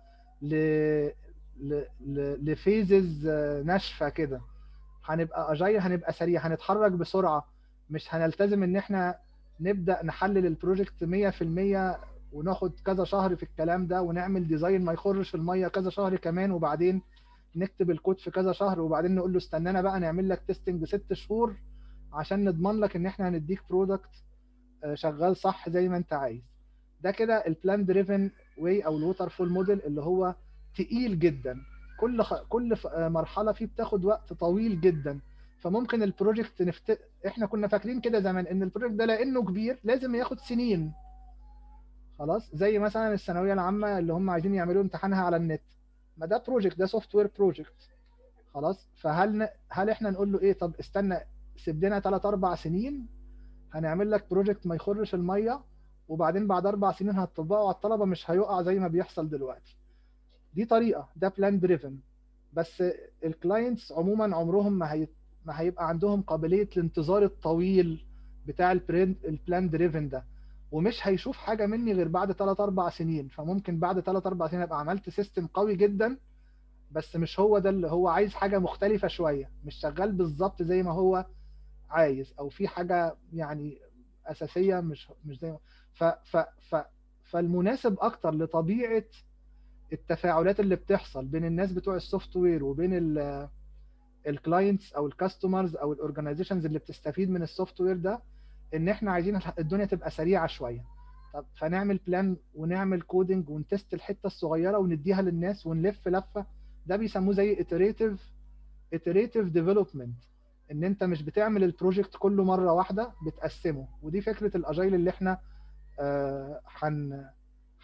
لفيزز ناشفه كده. هنبقى اجايل، هنبقى سريع، هنتحرك بسرعه، مش هنلتزم ان احنا نبدا نحلل البروجكت 100% وناخد كذا شهر في الكلام ده، ونعمل ديزاين ما يخرش في الميه كذا شهر كمان، وبعدين نكتب الكود في كذا شهر، وبعدين نقول له استنانا بقى نعمل لك تيستنج ب6 شهور عشان نضمن لك ان احنا هنديك برودكت شغال صح زي ما انت عايز. ده كده البلان دريفن واي او الووتر فول موديل، اللي هو تقيل جدا، كل مرحله فيه بتاخد وقت طويل جدا. فممكن البروجكت احنا كنا فاكرين كده زمان ان البروجكت ده لانه كبير لازم ياخد سنين، خلاص، زي مثلا الثانويه العامه اللي هم عايزين يعملوا امتحانها على النت، ما ده بروجكت، ده سوفت وير بروجكت، خلاص. هل احنا نقول له ايه، طب استنى سيب لنا 3-4 سنين هنعمل لك بروجكت ما يخرش الميه، وبعدين بعد 4 سنين هتطبقه على الطلبه مش هيقع زي ما بيحصل دلوقتي. دي طريقه، ده بلان دريفن. بس الكلاينتس عموما عمرهم ما هيبقى عندهم قابليه الانتظار الطويل بتاع البلان دريفن ده، ومش هيشوف حاجه مني غير بعد 3-4 سنين. فممكن بعد 3-4 سنين ابقى عملت سيستم قوي جدا، بس مش هو ده اللي هو عايز، حاجه مختلفه شويه، مش شغال بالظبط زي ما هو عايز، او في حاجه يعني اساسيه مش زي ما فالمناسب اكتر لطبيعه التفاعلات اللي بتحصل بين الناس بتوع السوفت وير وبين الكلاينتس او الكاستمرز او الاورجنايزيشنز اللي بتستفيد من السوفت وير ده، ان احنا عايزين الدنيا تبقى سريعه شويه. طب فنعمل بلان ونعمل كودنج ونتست الحته الصغيره ونديها للناس ونلف لفه، ده بيسموه زي iterative development، ان انت مش بتعمل البروجكت كله مره واحده، بتقسمه. ودي فكره الاجايل اللي احنا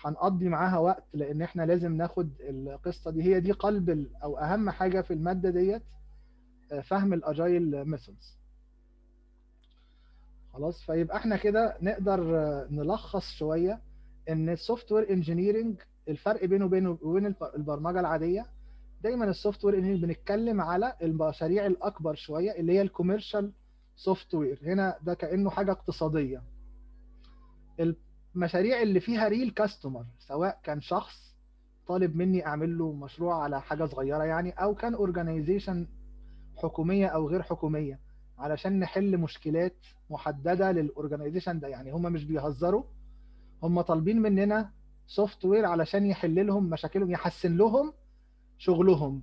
هنقضي معاها وقت لان احنا لازم ناخد القصه دي، هي دي قلب او اهم حاجه في الماده ديت، فهم الاجايل ميثودز. خلاص، فيبقى احنا كده نقدر نلخص شويه ان السوفت وير انجينيرنج الفرق بينه وبين البرمجه العاديه. دايما السوفت وير انجينيرنج بنتكلم على المشاريع الاكبر شويه اللي هي الكوميرشال سوفت وير، هنا ده كانه حاجه اقتصاديه. المشاريع اللي فيها ريل كاستمر، سواء كان شخص طالب مني اعمل له مشروع على حاجه صغيره يعني، او كان اورجانيزيشن حكوميه او غير حكوميه علشان نحل مشكلات محدده للاورجانيزيشن ده. يعني هم مش بيهزروا، هم طالبين مننا سوفت وير علشان يحل لهم مشاكلهم، يحسن لهم شغلهم.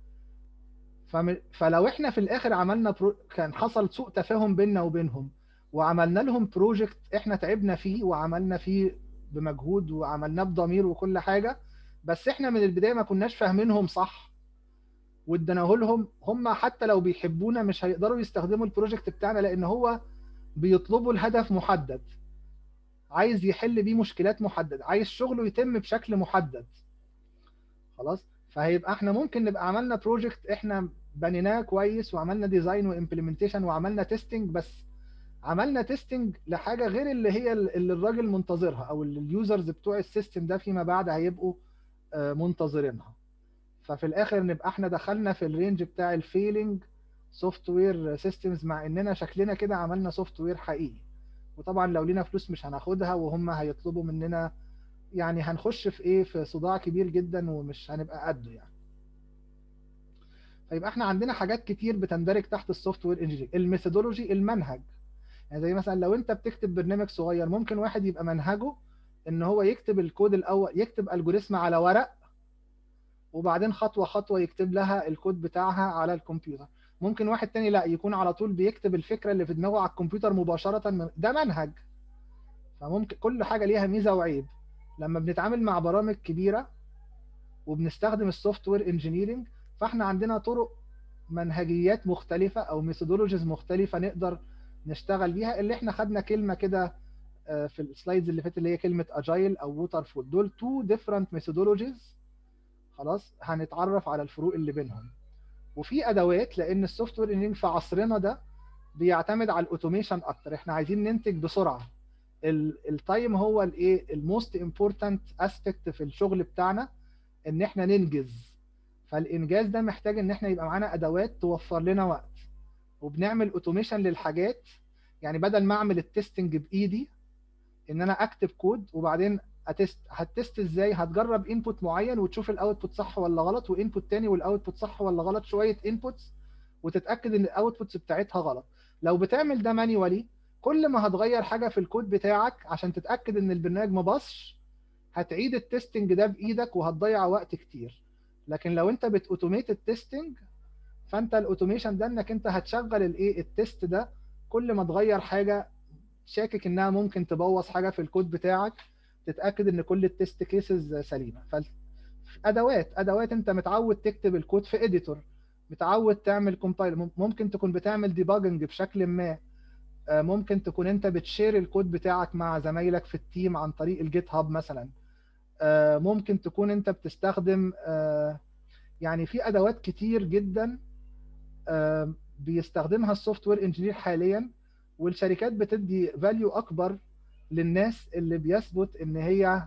فلو احنا في الاخر عملنا كان حصل سوء تفاهم بيننا وبينهم وعملنا لهم بروجكت احنا تعبنا فيه وعملنا فيه بمجهود وعملناه بضمير وكل حاجه، بس احنا من البدايه ما كناش فاهمينهم صح واديناه لهم، هم حتى لو بيحبونا مش هيقدروا يستخدموا البروجكت بتاعنا، لان هو بيطلبوا الهدف محدد، عايز يحل بيه مشكلات محدده، عايز شغله يتم بشكل محدد. خلاص، فهيبقى احنا ممكن نبقى عملنا بروجكت احنا بنيناه كويس وعملنا ديزاين وامبلمنتيشن وعملنا تيستنج، بس عملنا تيستنج لحاجه غير اللي هي اللي الراجل منتظرها او اللي اليوزرز بتوع السيستم ده فيما بعد هيبقوا منتظرينها. ففي الاخر نبقى احنا دخلنا في الرينج بتاع الفيلينج سوفت وير سيستمز، مع اننا شكلنا كده عملنا سوفت وير حقيقي. وطبعا لو لينا فلوس مش هناخدها وهم هيطلبوا مننا، يعني هنخش في ايه، في صداع كبير جدا ومش هنبقى قده يعني. فيبقى احنا عندنا حاجات كتير بتندرج تحت السوفت وير انجينيرنج. الميثودولوجي، المنهج، يعني زي مثلا لو انت بتكتب برنامج صغير ممكن واحد يبقى منهجه ان هو يكتب الكود الاول، يكتب الجوريثم على ورق وبعدين خطوه خطوه يكتب لها الكود بتاعها على الكمبيوتر. ممكن واحد تاني لا، يكون على طول بيكتب الفكره اللي في دماغه على الكمبيوتر مباشره، ده منهج. فممكن كل حاجه ليها ميزه وعيب. لما بنتعامل مع برامج كبيره وبنستخدم السوفت وير انجينيرنج، فاحنا عندنا طرق منهجيات مختلفه او ميثودولوجيز مختلفه نقدر نشتغل بيها، اللي احنا خدنا كلمه كده في السلايدز اللي فاتت اللي هي كلمه اجايل او ووتر فول. دول تو ديفرنت ميثودولوجيز. خلاص، هنتعرف على الفروق اللي بينهم. وفي ادوات، لان السوفت وير انجينيرنج في عصرنا ده بيعتمد على الاوتوميشن اكتر، احنا عايزين ننتج بسرعه. التايم هو الايه الموست امبورتنت اسبكت في الشغل بتاعنا، ان احنا ننجز. فالانجاز ده محتاج ان احنا يبقى معانا ادوات توفر لنا وقت، وبنعمل اوتوميشن للحاجات. يعني بدل ما اعمل التستنج بايدي ان انا اكتب كود وبعدين هتست ازاي؟ هتجرب انبوت معين وتشوف الاوتبوت صح ولا غلط، وانبوت تاني والاوتبوت صح ولا غلط، شويه انبوتس وتتاكد ان الاوتبوتس بتاعتها غلط. لو بتعمل ده مانيوالي، كل ما هتغير حاجه في الكود بتاعك عشان تتاكد ان البرنامج ما باظش هتعيد التستنج ده بايدك وهتضيع وقت كتير. لكن لو انت بتاوتوميت التستنج، فانت الاوتوميشن ده انك انت هتشغل الايه التست ده كل ما تغير حاجه شاكك انها ممكن تبوظ حاجه في الكود بتاعك، تتاكد ان كل التست كيسز سليمه. ادوات انت متعود تكتب الكود في اديتور، متعود تعمل كومبايل، ممكن تكون بتعمل ديباجنج بشكل ما، ممكن تكون انت بتشير الكود بتاعك مع زمايلك في التيم عن طريق الجيت هاب مثلا، ممكن تكون انت بتستخدم يعني في ادوات كتير جدا بيستخدمها السوفت وير انجينير حاليا، والشركات بتدي فاليو اكبر للناس اللي بيثبت ان هي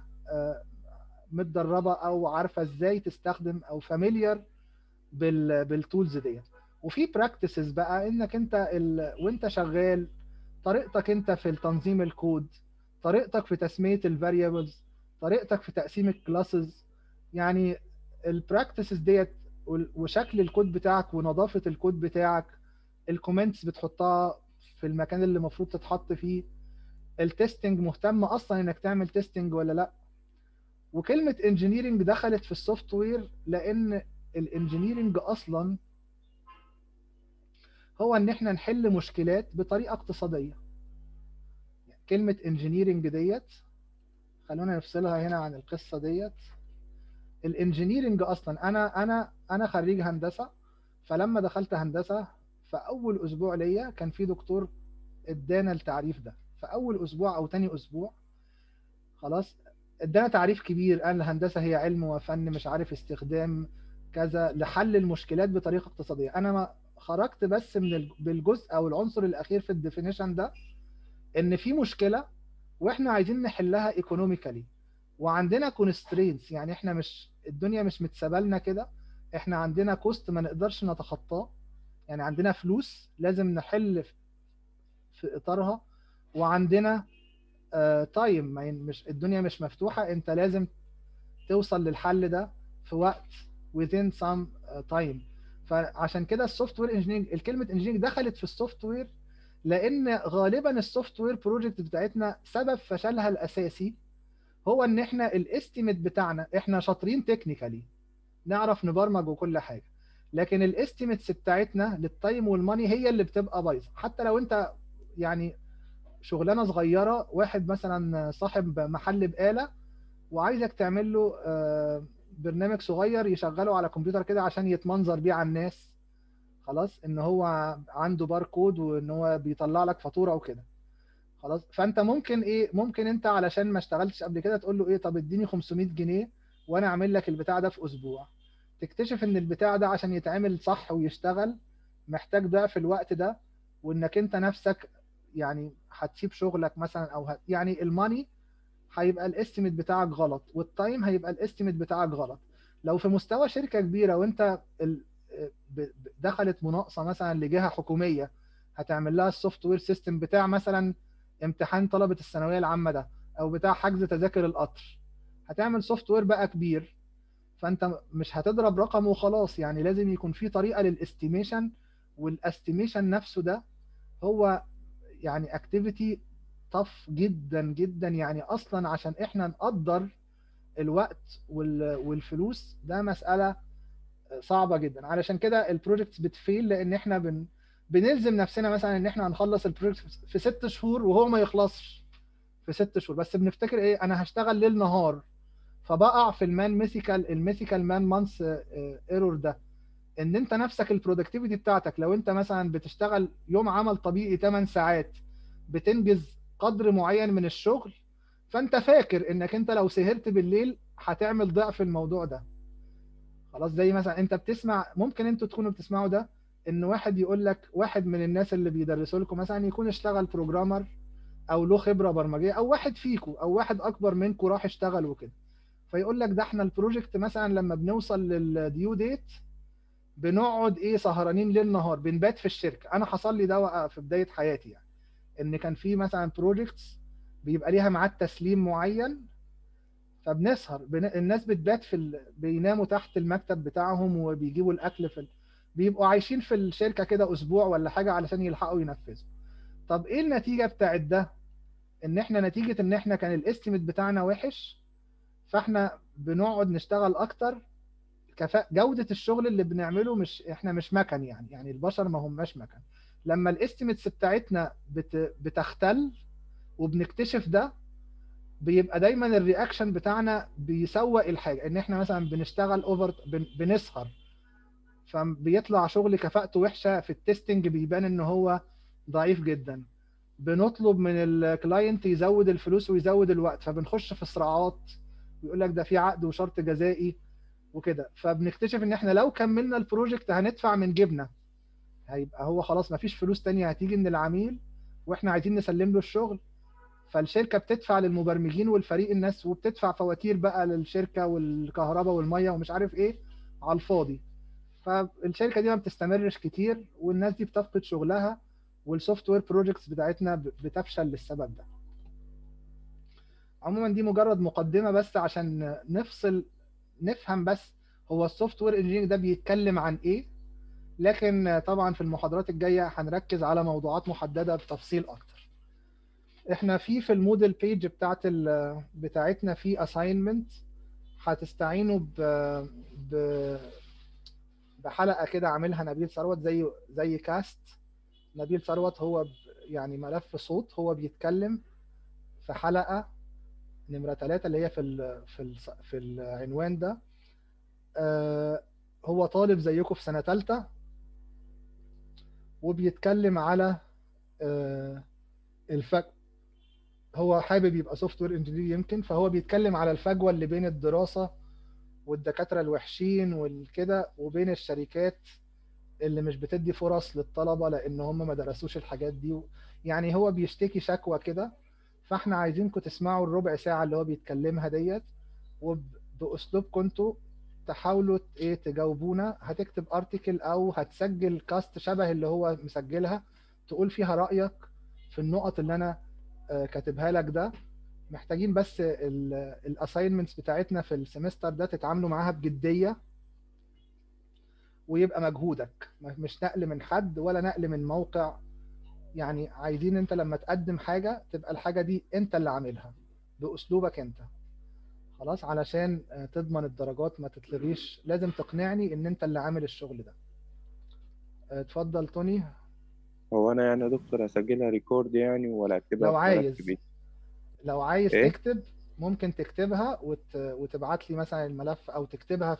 متدربه او عارفه ازاي تستخدم او فاميليار بالتولز ديت. وفي براكتسز بقى انك انت وانت شغال، طريقتك انت في تنظيم الكود، طريقتك في تسميه الفاريبلز، طريقتك في تقسيم الكلاسز. يعني البراكتسز ديت وشكل الكود بتاعك ونظافه الكود بتاعك، الكومنتس بتحطها في المكان اللي المفروض تتحط فيه، التستنج مهتم اصلا انك تعمل تستنج ولا لا. وكلمه انجينيرنج دخلت في السوفت وير لان الانجينيرنج اصلا هو ان احنا نحل مشكلات بطريقه اقتصاديه. كلمه انجينيرنج ديت خلونا نفصلها هنا عن القصه ديت. الانجينيرنج اصلا انا خريج هندسه، فلما دخلت هندسه في اول اسبوع ليا كان في دكتور ادانا التعريف ده في اول اسبوع او تاني اسبوع. خلاص، ادانا تعريف كبير، قال الهندسه هي علم وفن مش عارف استخدام كذا لحل المشكلات بطريقه اقتصاديه. انا ما خرجت بس بالجزء او العنصر الاخير في الديفينيشن ده، ان في مشكله واحنا عايزين نحلها ايكونوميكالي، وعندنا كونسترينتس، يعني احنا مش الدنيا مش متسابه لنا كده، احنا عندنا كوست ما نقدرش نتخطاه، يعني عندنا فلوس لازم نحل في اطارها، وعندنا تايم، مش الدنيا مش مفتوحه، انت لازم توصل للحل ده في وقت within some time. فعشان كده السوفت وير انجينيرنج، الكلمه انجينيرنج دخلت في السوفت وير، لان غالبا السوفت وير بروجكت بتاعتنا سبب فشلها الاساسي هو ان احنا الاستيميت بتاعنا، احنا شاطرين تكنيكالي نعرف نبرمج وكل حاجه، لكن الاستيميتس بتاعتنا للتايم والماني هي اللي بتبقى بايظه. حتى لو انت يعني شغلانه صغيره، واحد مثلا صاحب محل بقاله وعايزك تعمل له برنامج صغير يشغله على كمبيوتر كده عشان يتمنظر بيه على الناس، خلاص ان هو عنده باركود وان هو بيطلع لك فاتوره وكده، خلاص. فانت ممكن ايه، ممكن انت علشان ما اشتغلتش قبل كده تقول له ايه، طب اديني 500 جنيه وانا اعمل لك البتاع ده في اسبوع. تكتشف ان البتاع ده عشان يتعمل صح ويشتغل محتاج ضعف الوقت ده، وانك انت نفسك يعني هتسيب شغلك مثلا، او يعني الماني هيبقى الاستيميت بتاعك غلط، والتايم هيبقى الاستيميت بتاعك غلط. لو في مستوى شركه كبيره وانت دخلت مناقصه مثلا لجهه حكوميه، هتعمل لها السوفت وير سيستم بتاع مثلا امتحان طلبه الثانويه العامه ده، او بتاع حجز تذاكر القطر، هتعمل سوفت وير بقى كبير، فانت مش هتضرب رقم وخلاص، يعني لازم يكون في طريقه للاستيميشن، والاستيميشن نفسه ده هو يعني اكتيفيتي طف جدا جدا، يعني اصلا عشان احنا نقدر الوقت والفلوس ده مسألة صعبة جدا. علشان كده البروجكتس بتفيل، لان احنا بنلزم نفسنا مثلا ان احنا هنخلص البروجكت في 6 شهور وهو ما يخلصش في 6 شهور، بس بنفتكر ايه، انا هشتغل ليل نهار، فبقع في الميثيكال مان مانث ايرور ده، ان انت نفسك البرودكتيفيتي بتاعتك لو انت مثلا بتشتغل يوم عمل طبيعي 8 ساعات بتنجز قدر معين من الشغل، فانت فاكر انك انت لو سهرت بالليل هتعمل ضعف الموضوع ده، خلاص. زي مثلا انت بتسمع، ممكن انتوا تكونوا بتسمعوا ده، ان واحد يقول لك، واحد من الناس اللي بيدرسوا لكم مثلا يكون اشتغل بروجرامر او له خبره برمجيه، او واحد فيكم او واحد اكبر منكم راح اشتغل وكده، فيقول لك ده احنا البروجكت مثلا لما بنوصل للديو ديت بنقعد ايه سهرانين ليل نهار، بنبات في الشركه. انا حصل لي ده في بدايه حياتي، يعني ان كان في مثلا بروجكتس بيبقى ليها ميعاد تسليم معين، فبنسهر الناس بتبات بيناموا تحت المكتب بتاعهم وبيجيبوا الاكل بيبقوا عايشين في الشركه كده اسبوع ولا حاجه علشان يلحقوا ينفذوا. طب ايه النتيجه بتاعت ده؟ ان احنا نتيجه ان احنا كان الاستيميت بتاعنا وحش، فاحنا بنقعد نشتغل اكتر، جودة الشغل اللي بنعمله مش احنا مش مكن، يعني البشر ما هماش مكن. لما الاستيميتس بتاعتنا بتختل وبنكتشف ده، بيبقى دايما الرياكشن بتاعنا بيسوق الحاجة، ان احنا مثلا بنشتغل اوفر، بنسهر، فبيطلع شغل كفاءته وحشة، في التستنج بيبان ان هو ضعيف جدا، بنطلب من الكلاينت يزود الفلوس ويزود الوقت، فبنخش في صراعات، ويقول لك ده في عقد وشرط جزائي وكده، فبنكتشف ان احنا لو كملنا البروجكت هندفع من جيبنا، هيبقى هو خلاص مفيش فلوس تانية هتيجي من العميل واحنا عايزين نسلم له الشغل، فالشركة بتدفع للمبرمجين والفريق الناس، وبتدفع فواتير بقى للشركة والكهرباء والمية ومش عارف ايه على الفاضي، فالشركة دي ما بتستمرش كتير والناس دي بتفقد شغلها، والسوفت وير بروجكتس بتاعتنا بتفشل للسبب ده. عموما دي مجرد مقدمة بس عشان نفهم بس هو السوفت وير انجينيرنج ده بيتكلم عن ايه، لكن طبعا في المحاضرات الجايه هنركز على موضوعات محدده بتفصيل اكتر. احنا في الموديل بيج بتاعتنا في اساينمنت، هتستعينوا بحلقه كده عاملها نبيل ثروت، زي كاست. نبيل ثروت هو يعني ملف صوت، هو بيتكلم في حلقه نمره 3 اللي هي في العنوان ده. هو طالب زيكم في سنة تالتة، وبيتكلم على هو حابب يبقى سوفت وير انجينير يمكن، فهو بيتكلم على الفجوة اللي بين الدراسة والدكاترة الوحشين والكده وبين الشركات اللي مش بتدي فرص للطلبة لأن هم ما درسوش الحاجات دي. يعني هو بيشتكي شكوى كده، فاحنا عايزينكم تسمعوا الربع ساعة اللي هو بيتكلمها ديت، وبأسلوبكم انتوا تحاولوا ايه تجاوبونا. هتكتب ارتكل او هتسجل كاست شبه اللي هو مسجلها، تقول فيها رأيك في النقط اللي انا كاتبها لك ده. محتاجين بس الاساينمنتس بتاعتنا في السمستر ده تتعاملوا معاها بجدية، ويبقى مجهودك مش نقل من حد ولا نقل من موقع. يعني عايزين انت لما تقدم حاجة تبقى الحاجة دي انت اللي عاملها بأسلوبك انت، خلاص، علشان تضمن الدرجات ما تتلغيش. لازم تقنعني ان انت اللي عامل الشغل ده. اتفضل توني. هو أنا يعني يا دكتور هسجلها ريكورد يعني ولا أكتبها لو في ملف عايز بي؟ لو عايز إيه؟ تكتب ممكن تكتبها وتبعت لي مثلا الملف، او تكتبها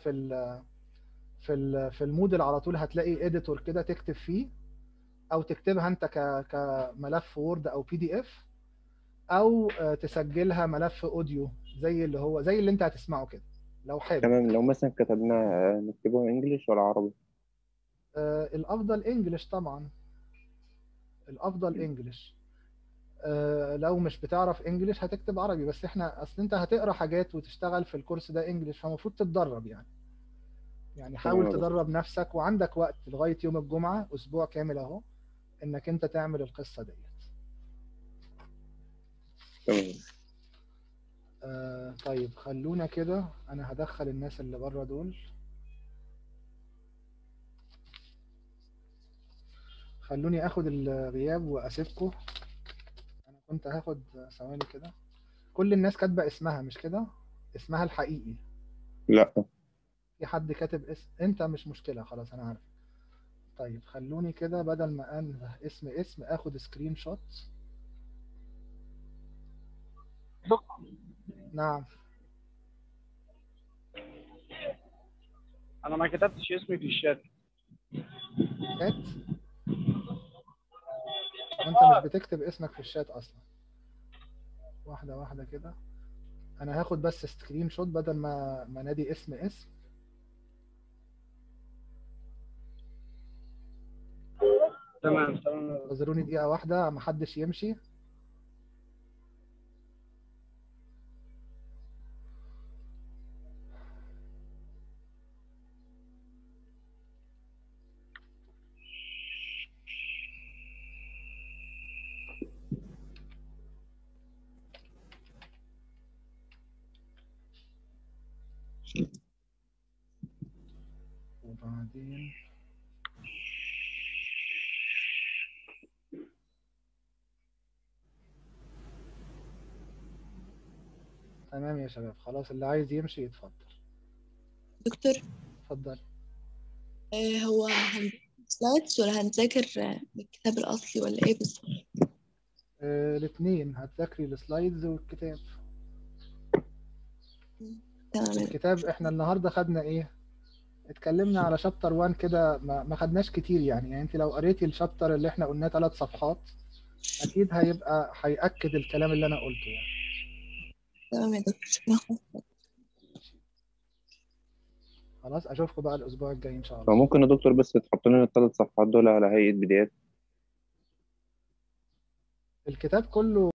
في الموديل على طول، هتلاقي اديتور كده تكتب فيه، او تكتبها انت كملف وورد او بي دي اف، او تسجلها ملف اوديو زي اللي انت هتسمعه كده لو حابب. تمام. لو مثلا كتبناها نكتبها إنجليش ولا عربي؟ الافضل انجلش طبعا، الافضل انجلش. لو مش بتعرف انجلش هتكتب عربي، بس احنا اصل انت هتقرا حاجات وتشتغل في الكورس ده انجلش، فالمفروض تتدرب يعني تمام حاول يا دكتور. تدرب نفسك، وعندك وقت لغاية يوم الجمعة اسبوع كامل اهو انك انت تعمل القصة ديت. تمام. طيب خلونا كده، انا هدخل الناس اللي بره دول. خلوني اخد الغياب واسيبكم. انا كنت هاخد ثواني كده. كل الناس كاتبه اسمها مش كده؟ اسمها الحقيقي. لا. في حد كاتب انت مش مشكله، خلاص انا عارف. طيب خلوني كده بدل ما انده اسم اخد سكرين شوت. نعم. انا ما كتبتش اسمي في الشات. شات؟ وانت مش بتكتب اسمك في الشات اصلا. واحده واحده كده. انا هاخد بس سكرين شوت بدل ما نادي اسم. تمام. انتظروني دقيقه واحده، ما حدش يمشي. وبعدين تمام يا شباب، خلاص اللي عايز يمشي يتفضل. دكتور، اتفضل. هو هنذاكر سلايدز ولا هنذاكر من الكتاب الأصلي ولا إيه بالظبط؟ الاثنين، هتذاكري السلايدز والكتاب. تمام. الكتاب احنا النهارده خدنا ايه؟ اتكلمنا على شابتر 1 كده، ما خدناش كتير يعني انت لو قريتي الشابتر اللي احنا قلناه 3 صفحات اكيد هيأكد الكلام اللي انا قلته يعني. تمام يا دكتور. خلاص اشوفكم بقى الاسبوع الجاي ان شاء الله. فممكن يا دكتور بس تحط لنا ال3 صفحات دول على هيئة PDF؟ الكتاب كله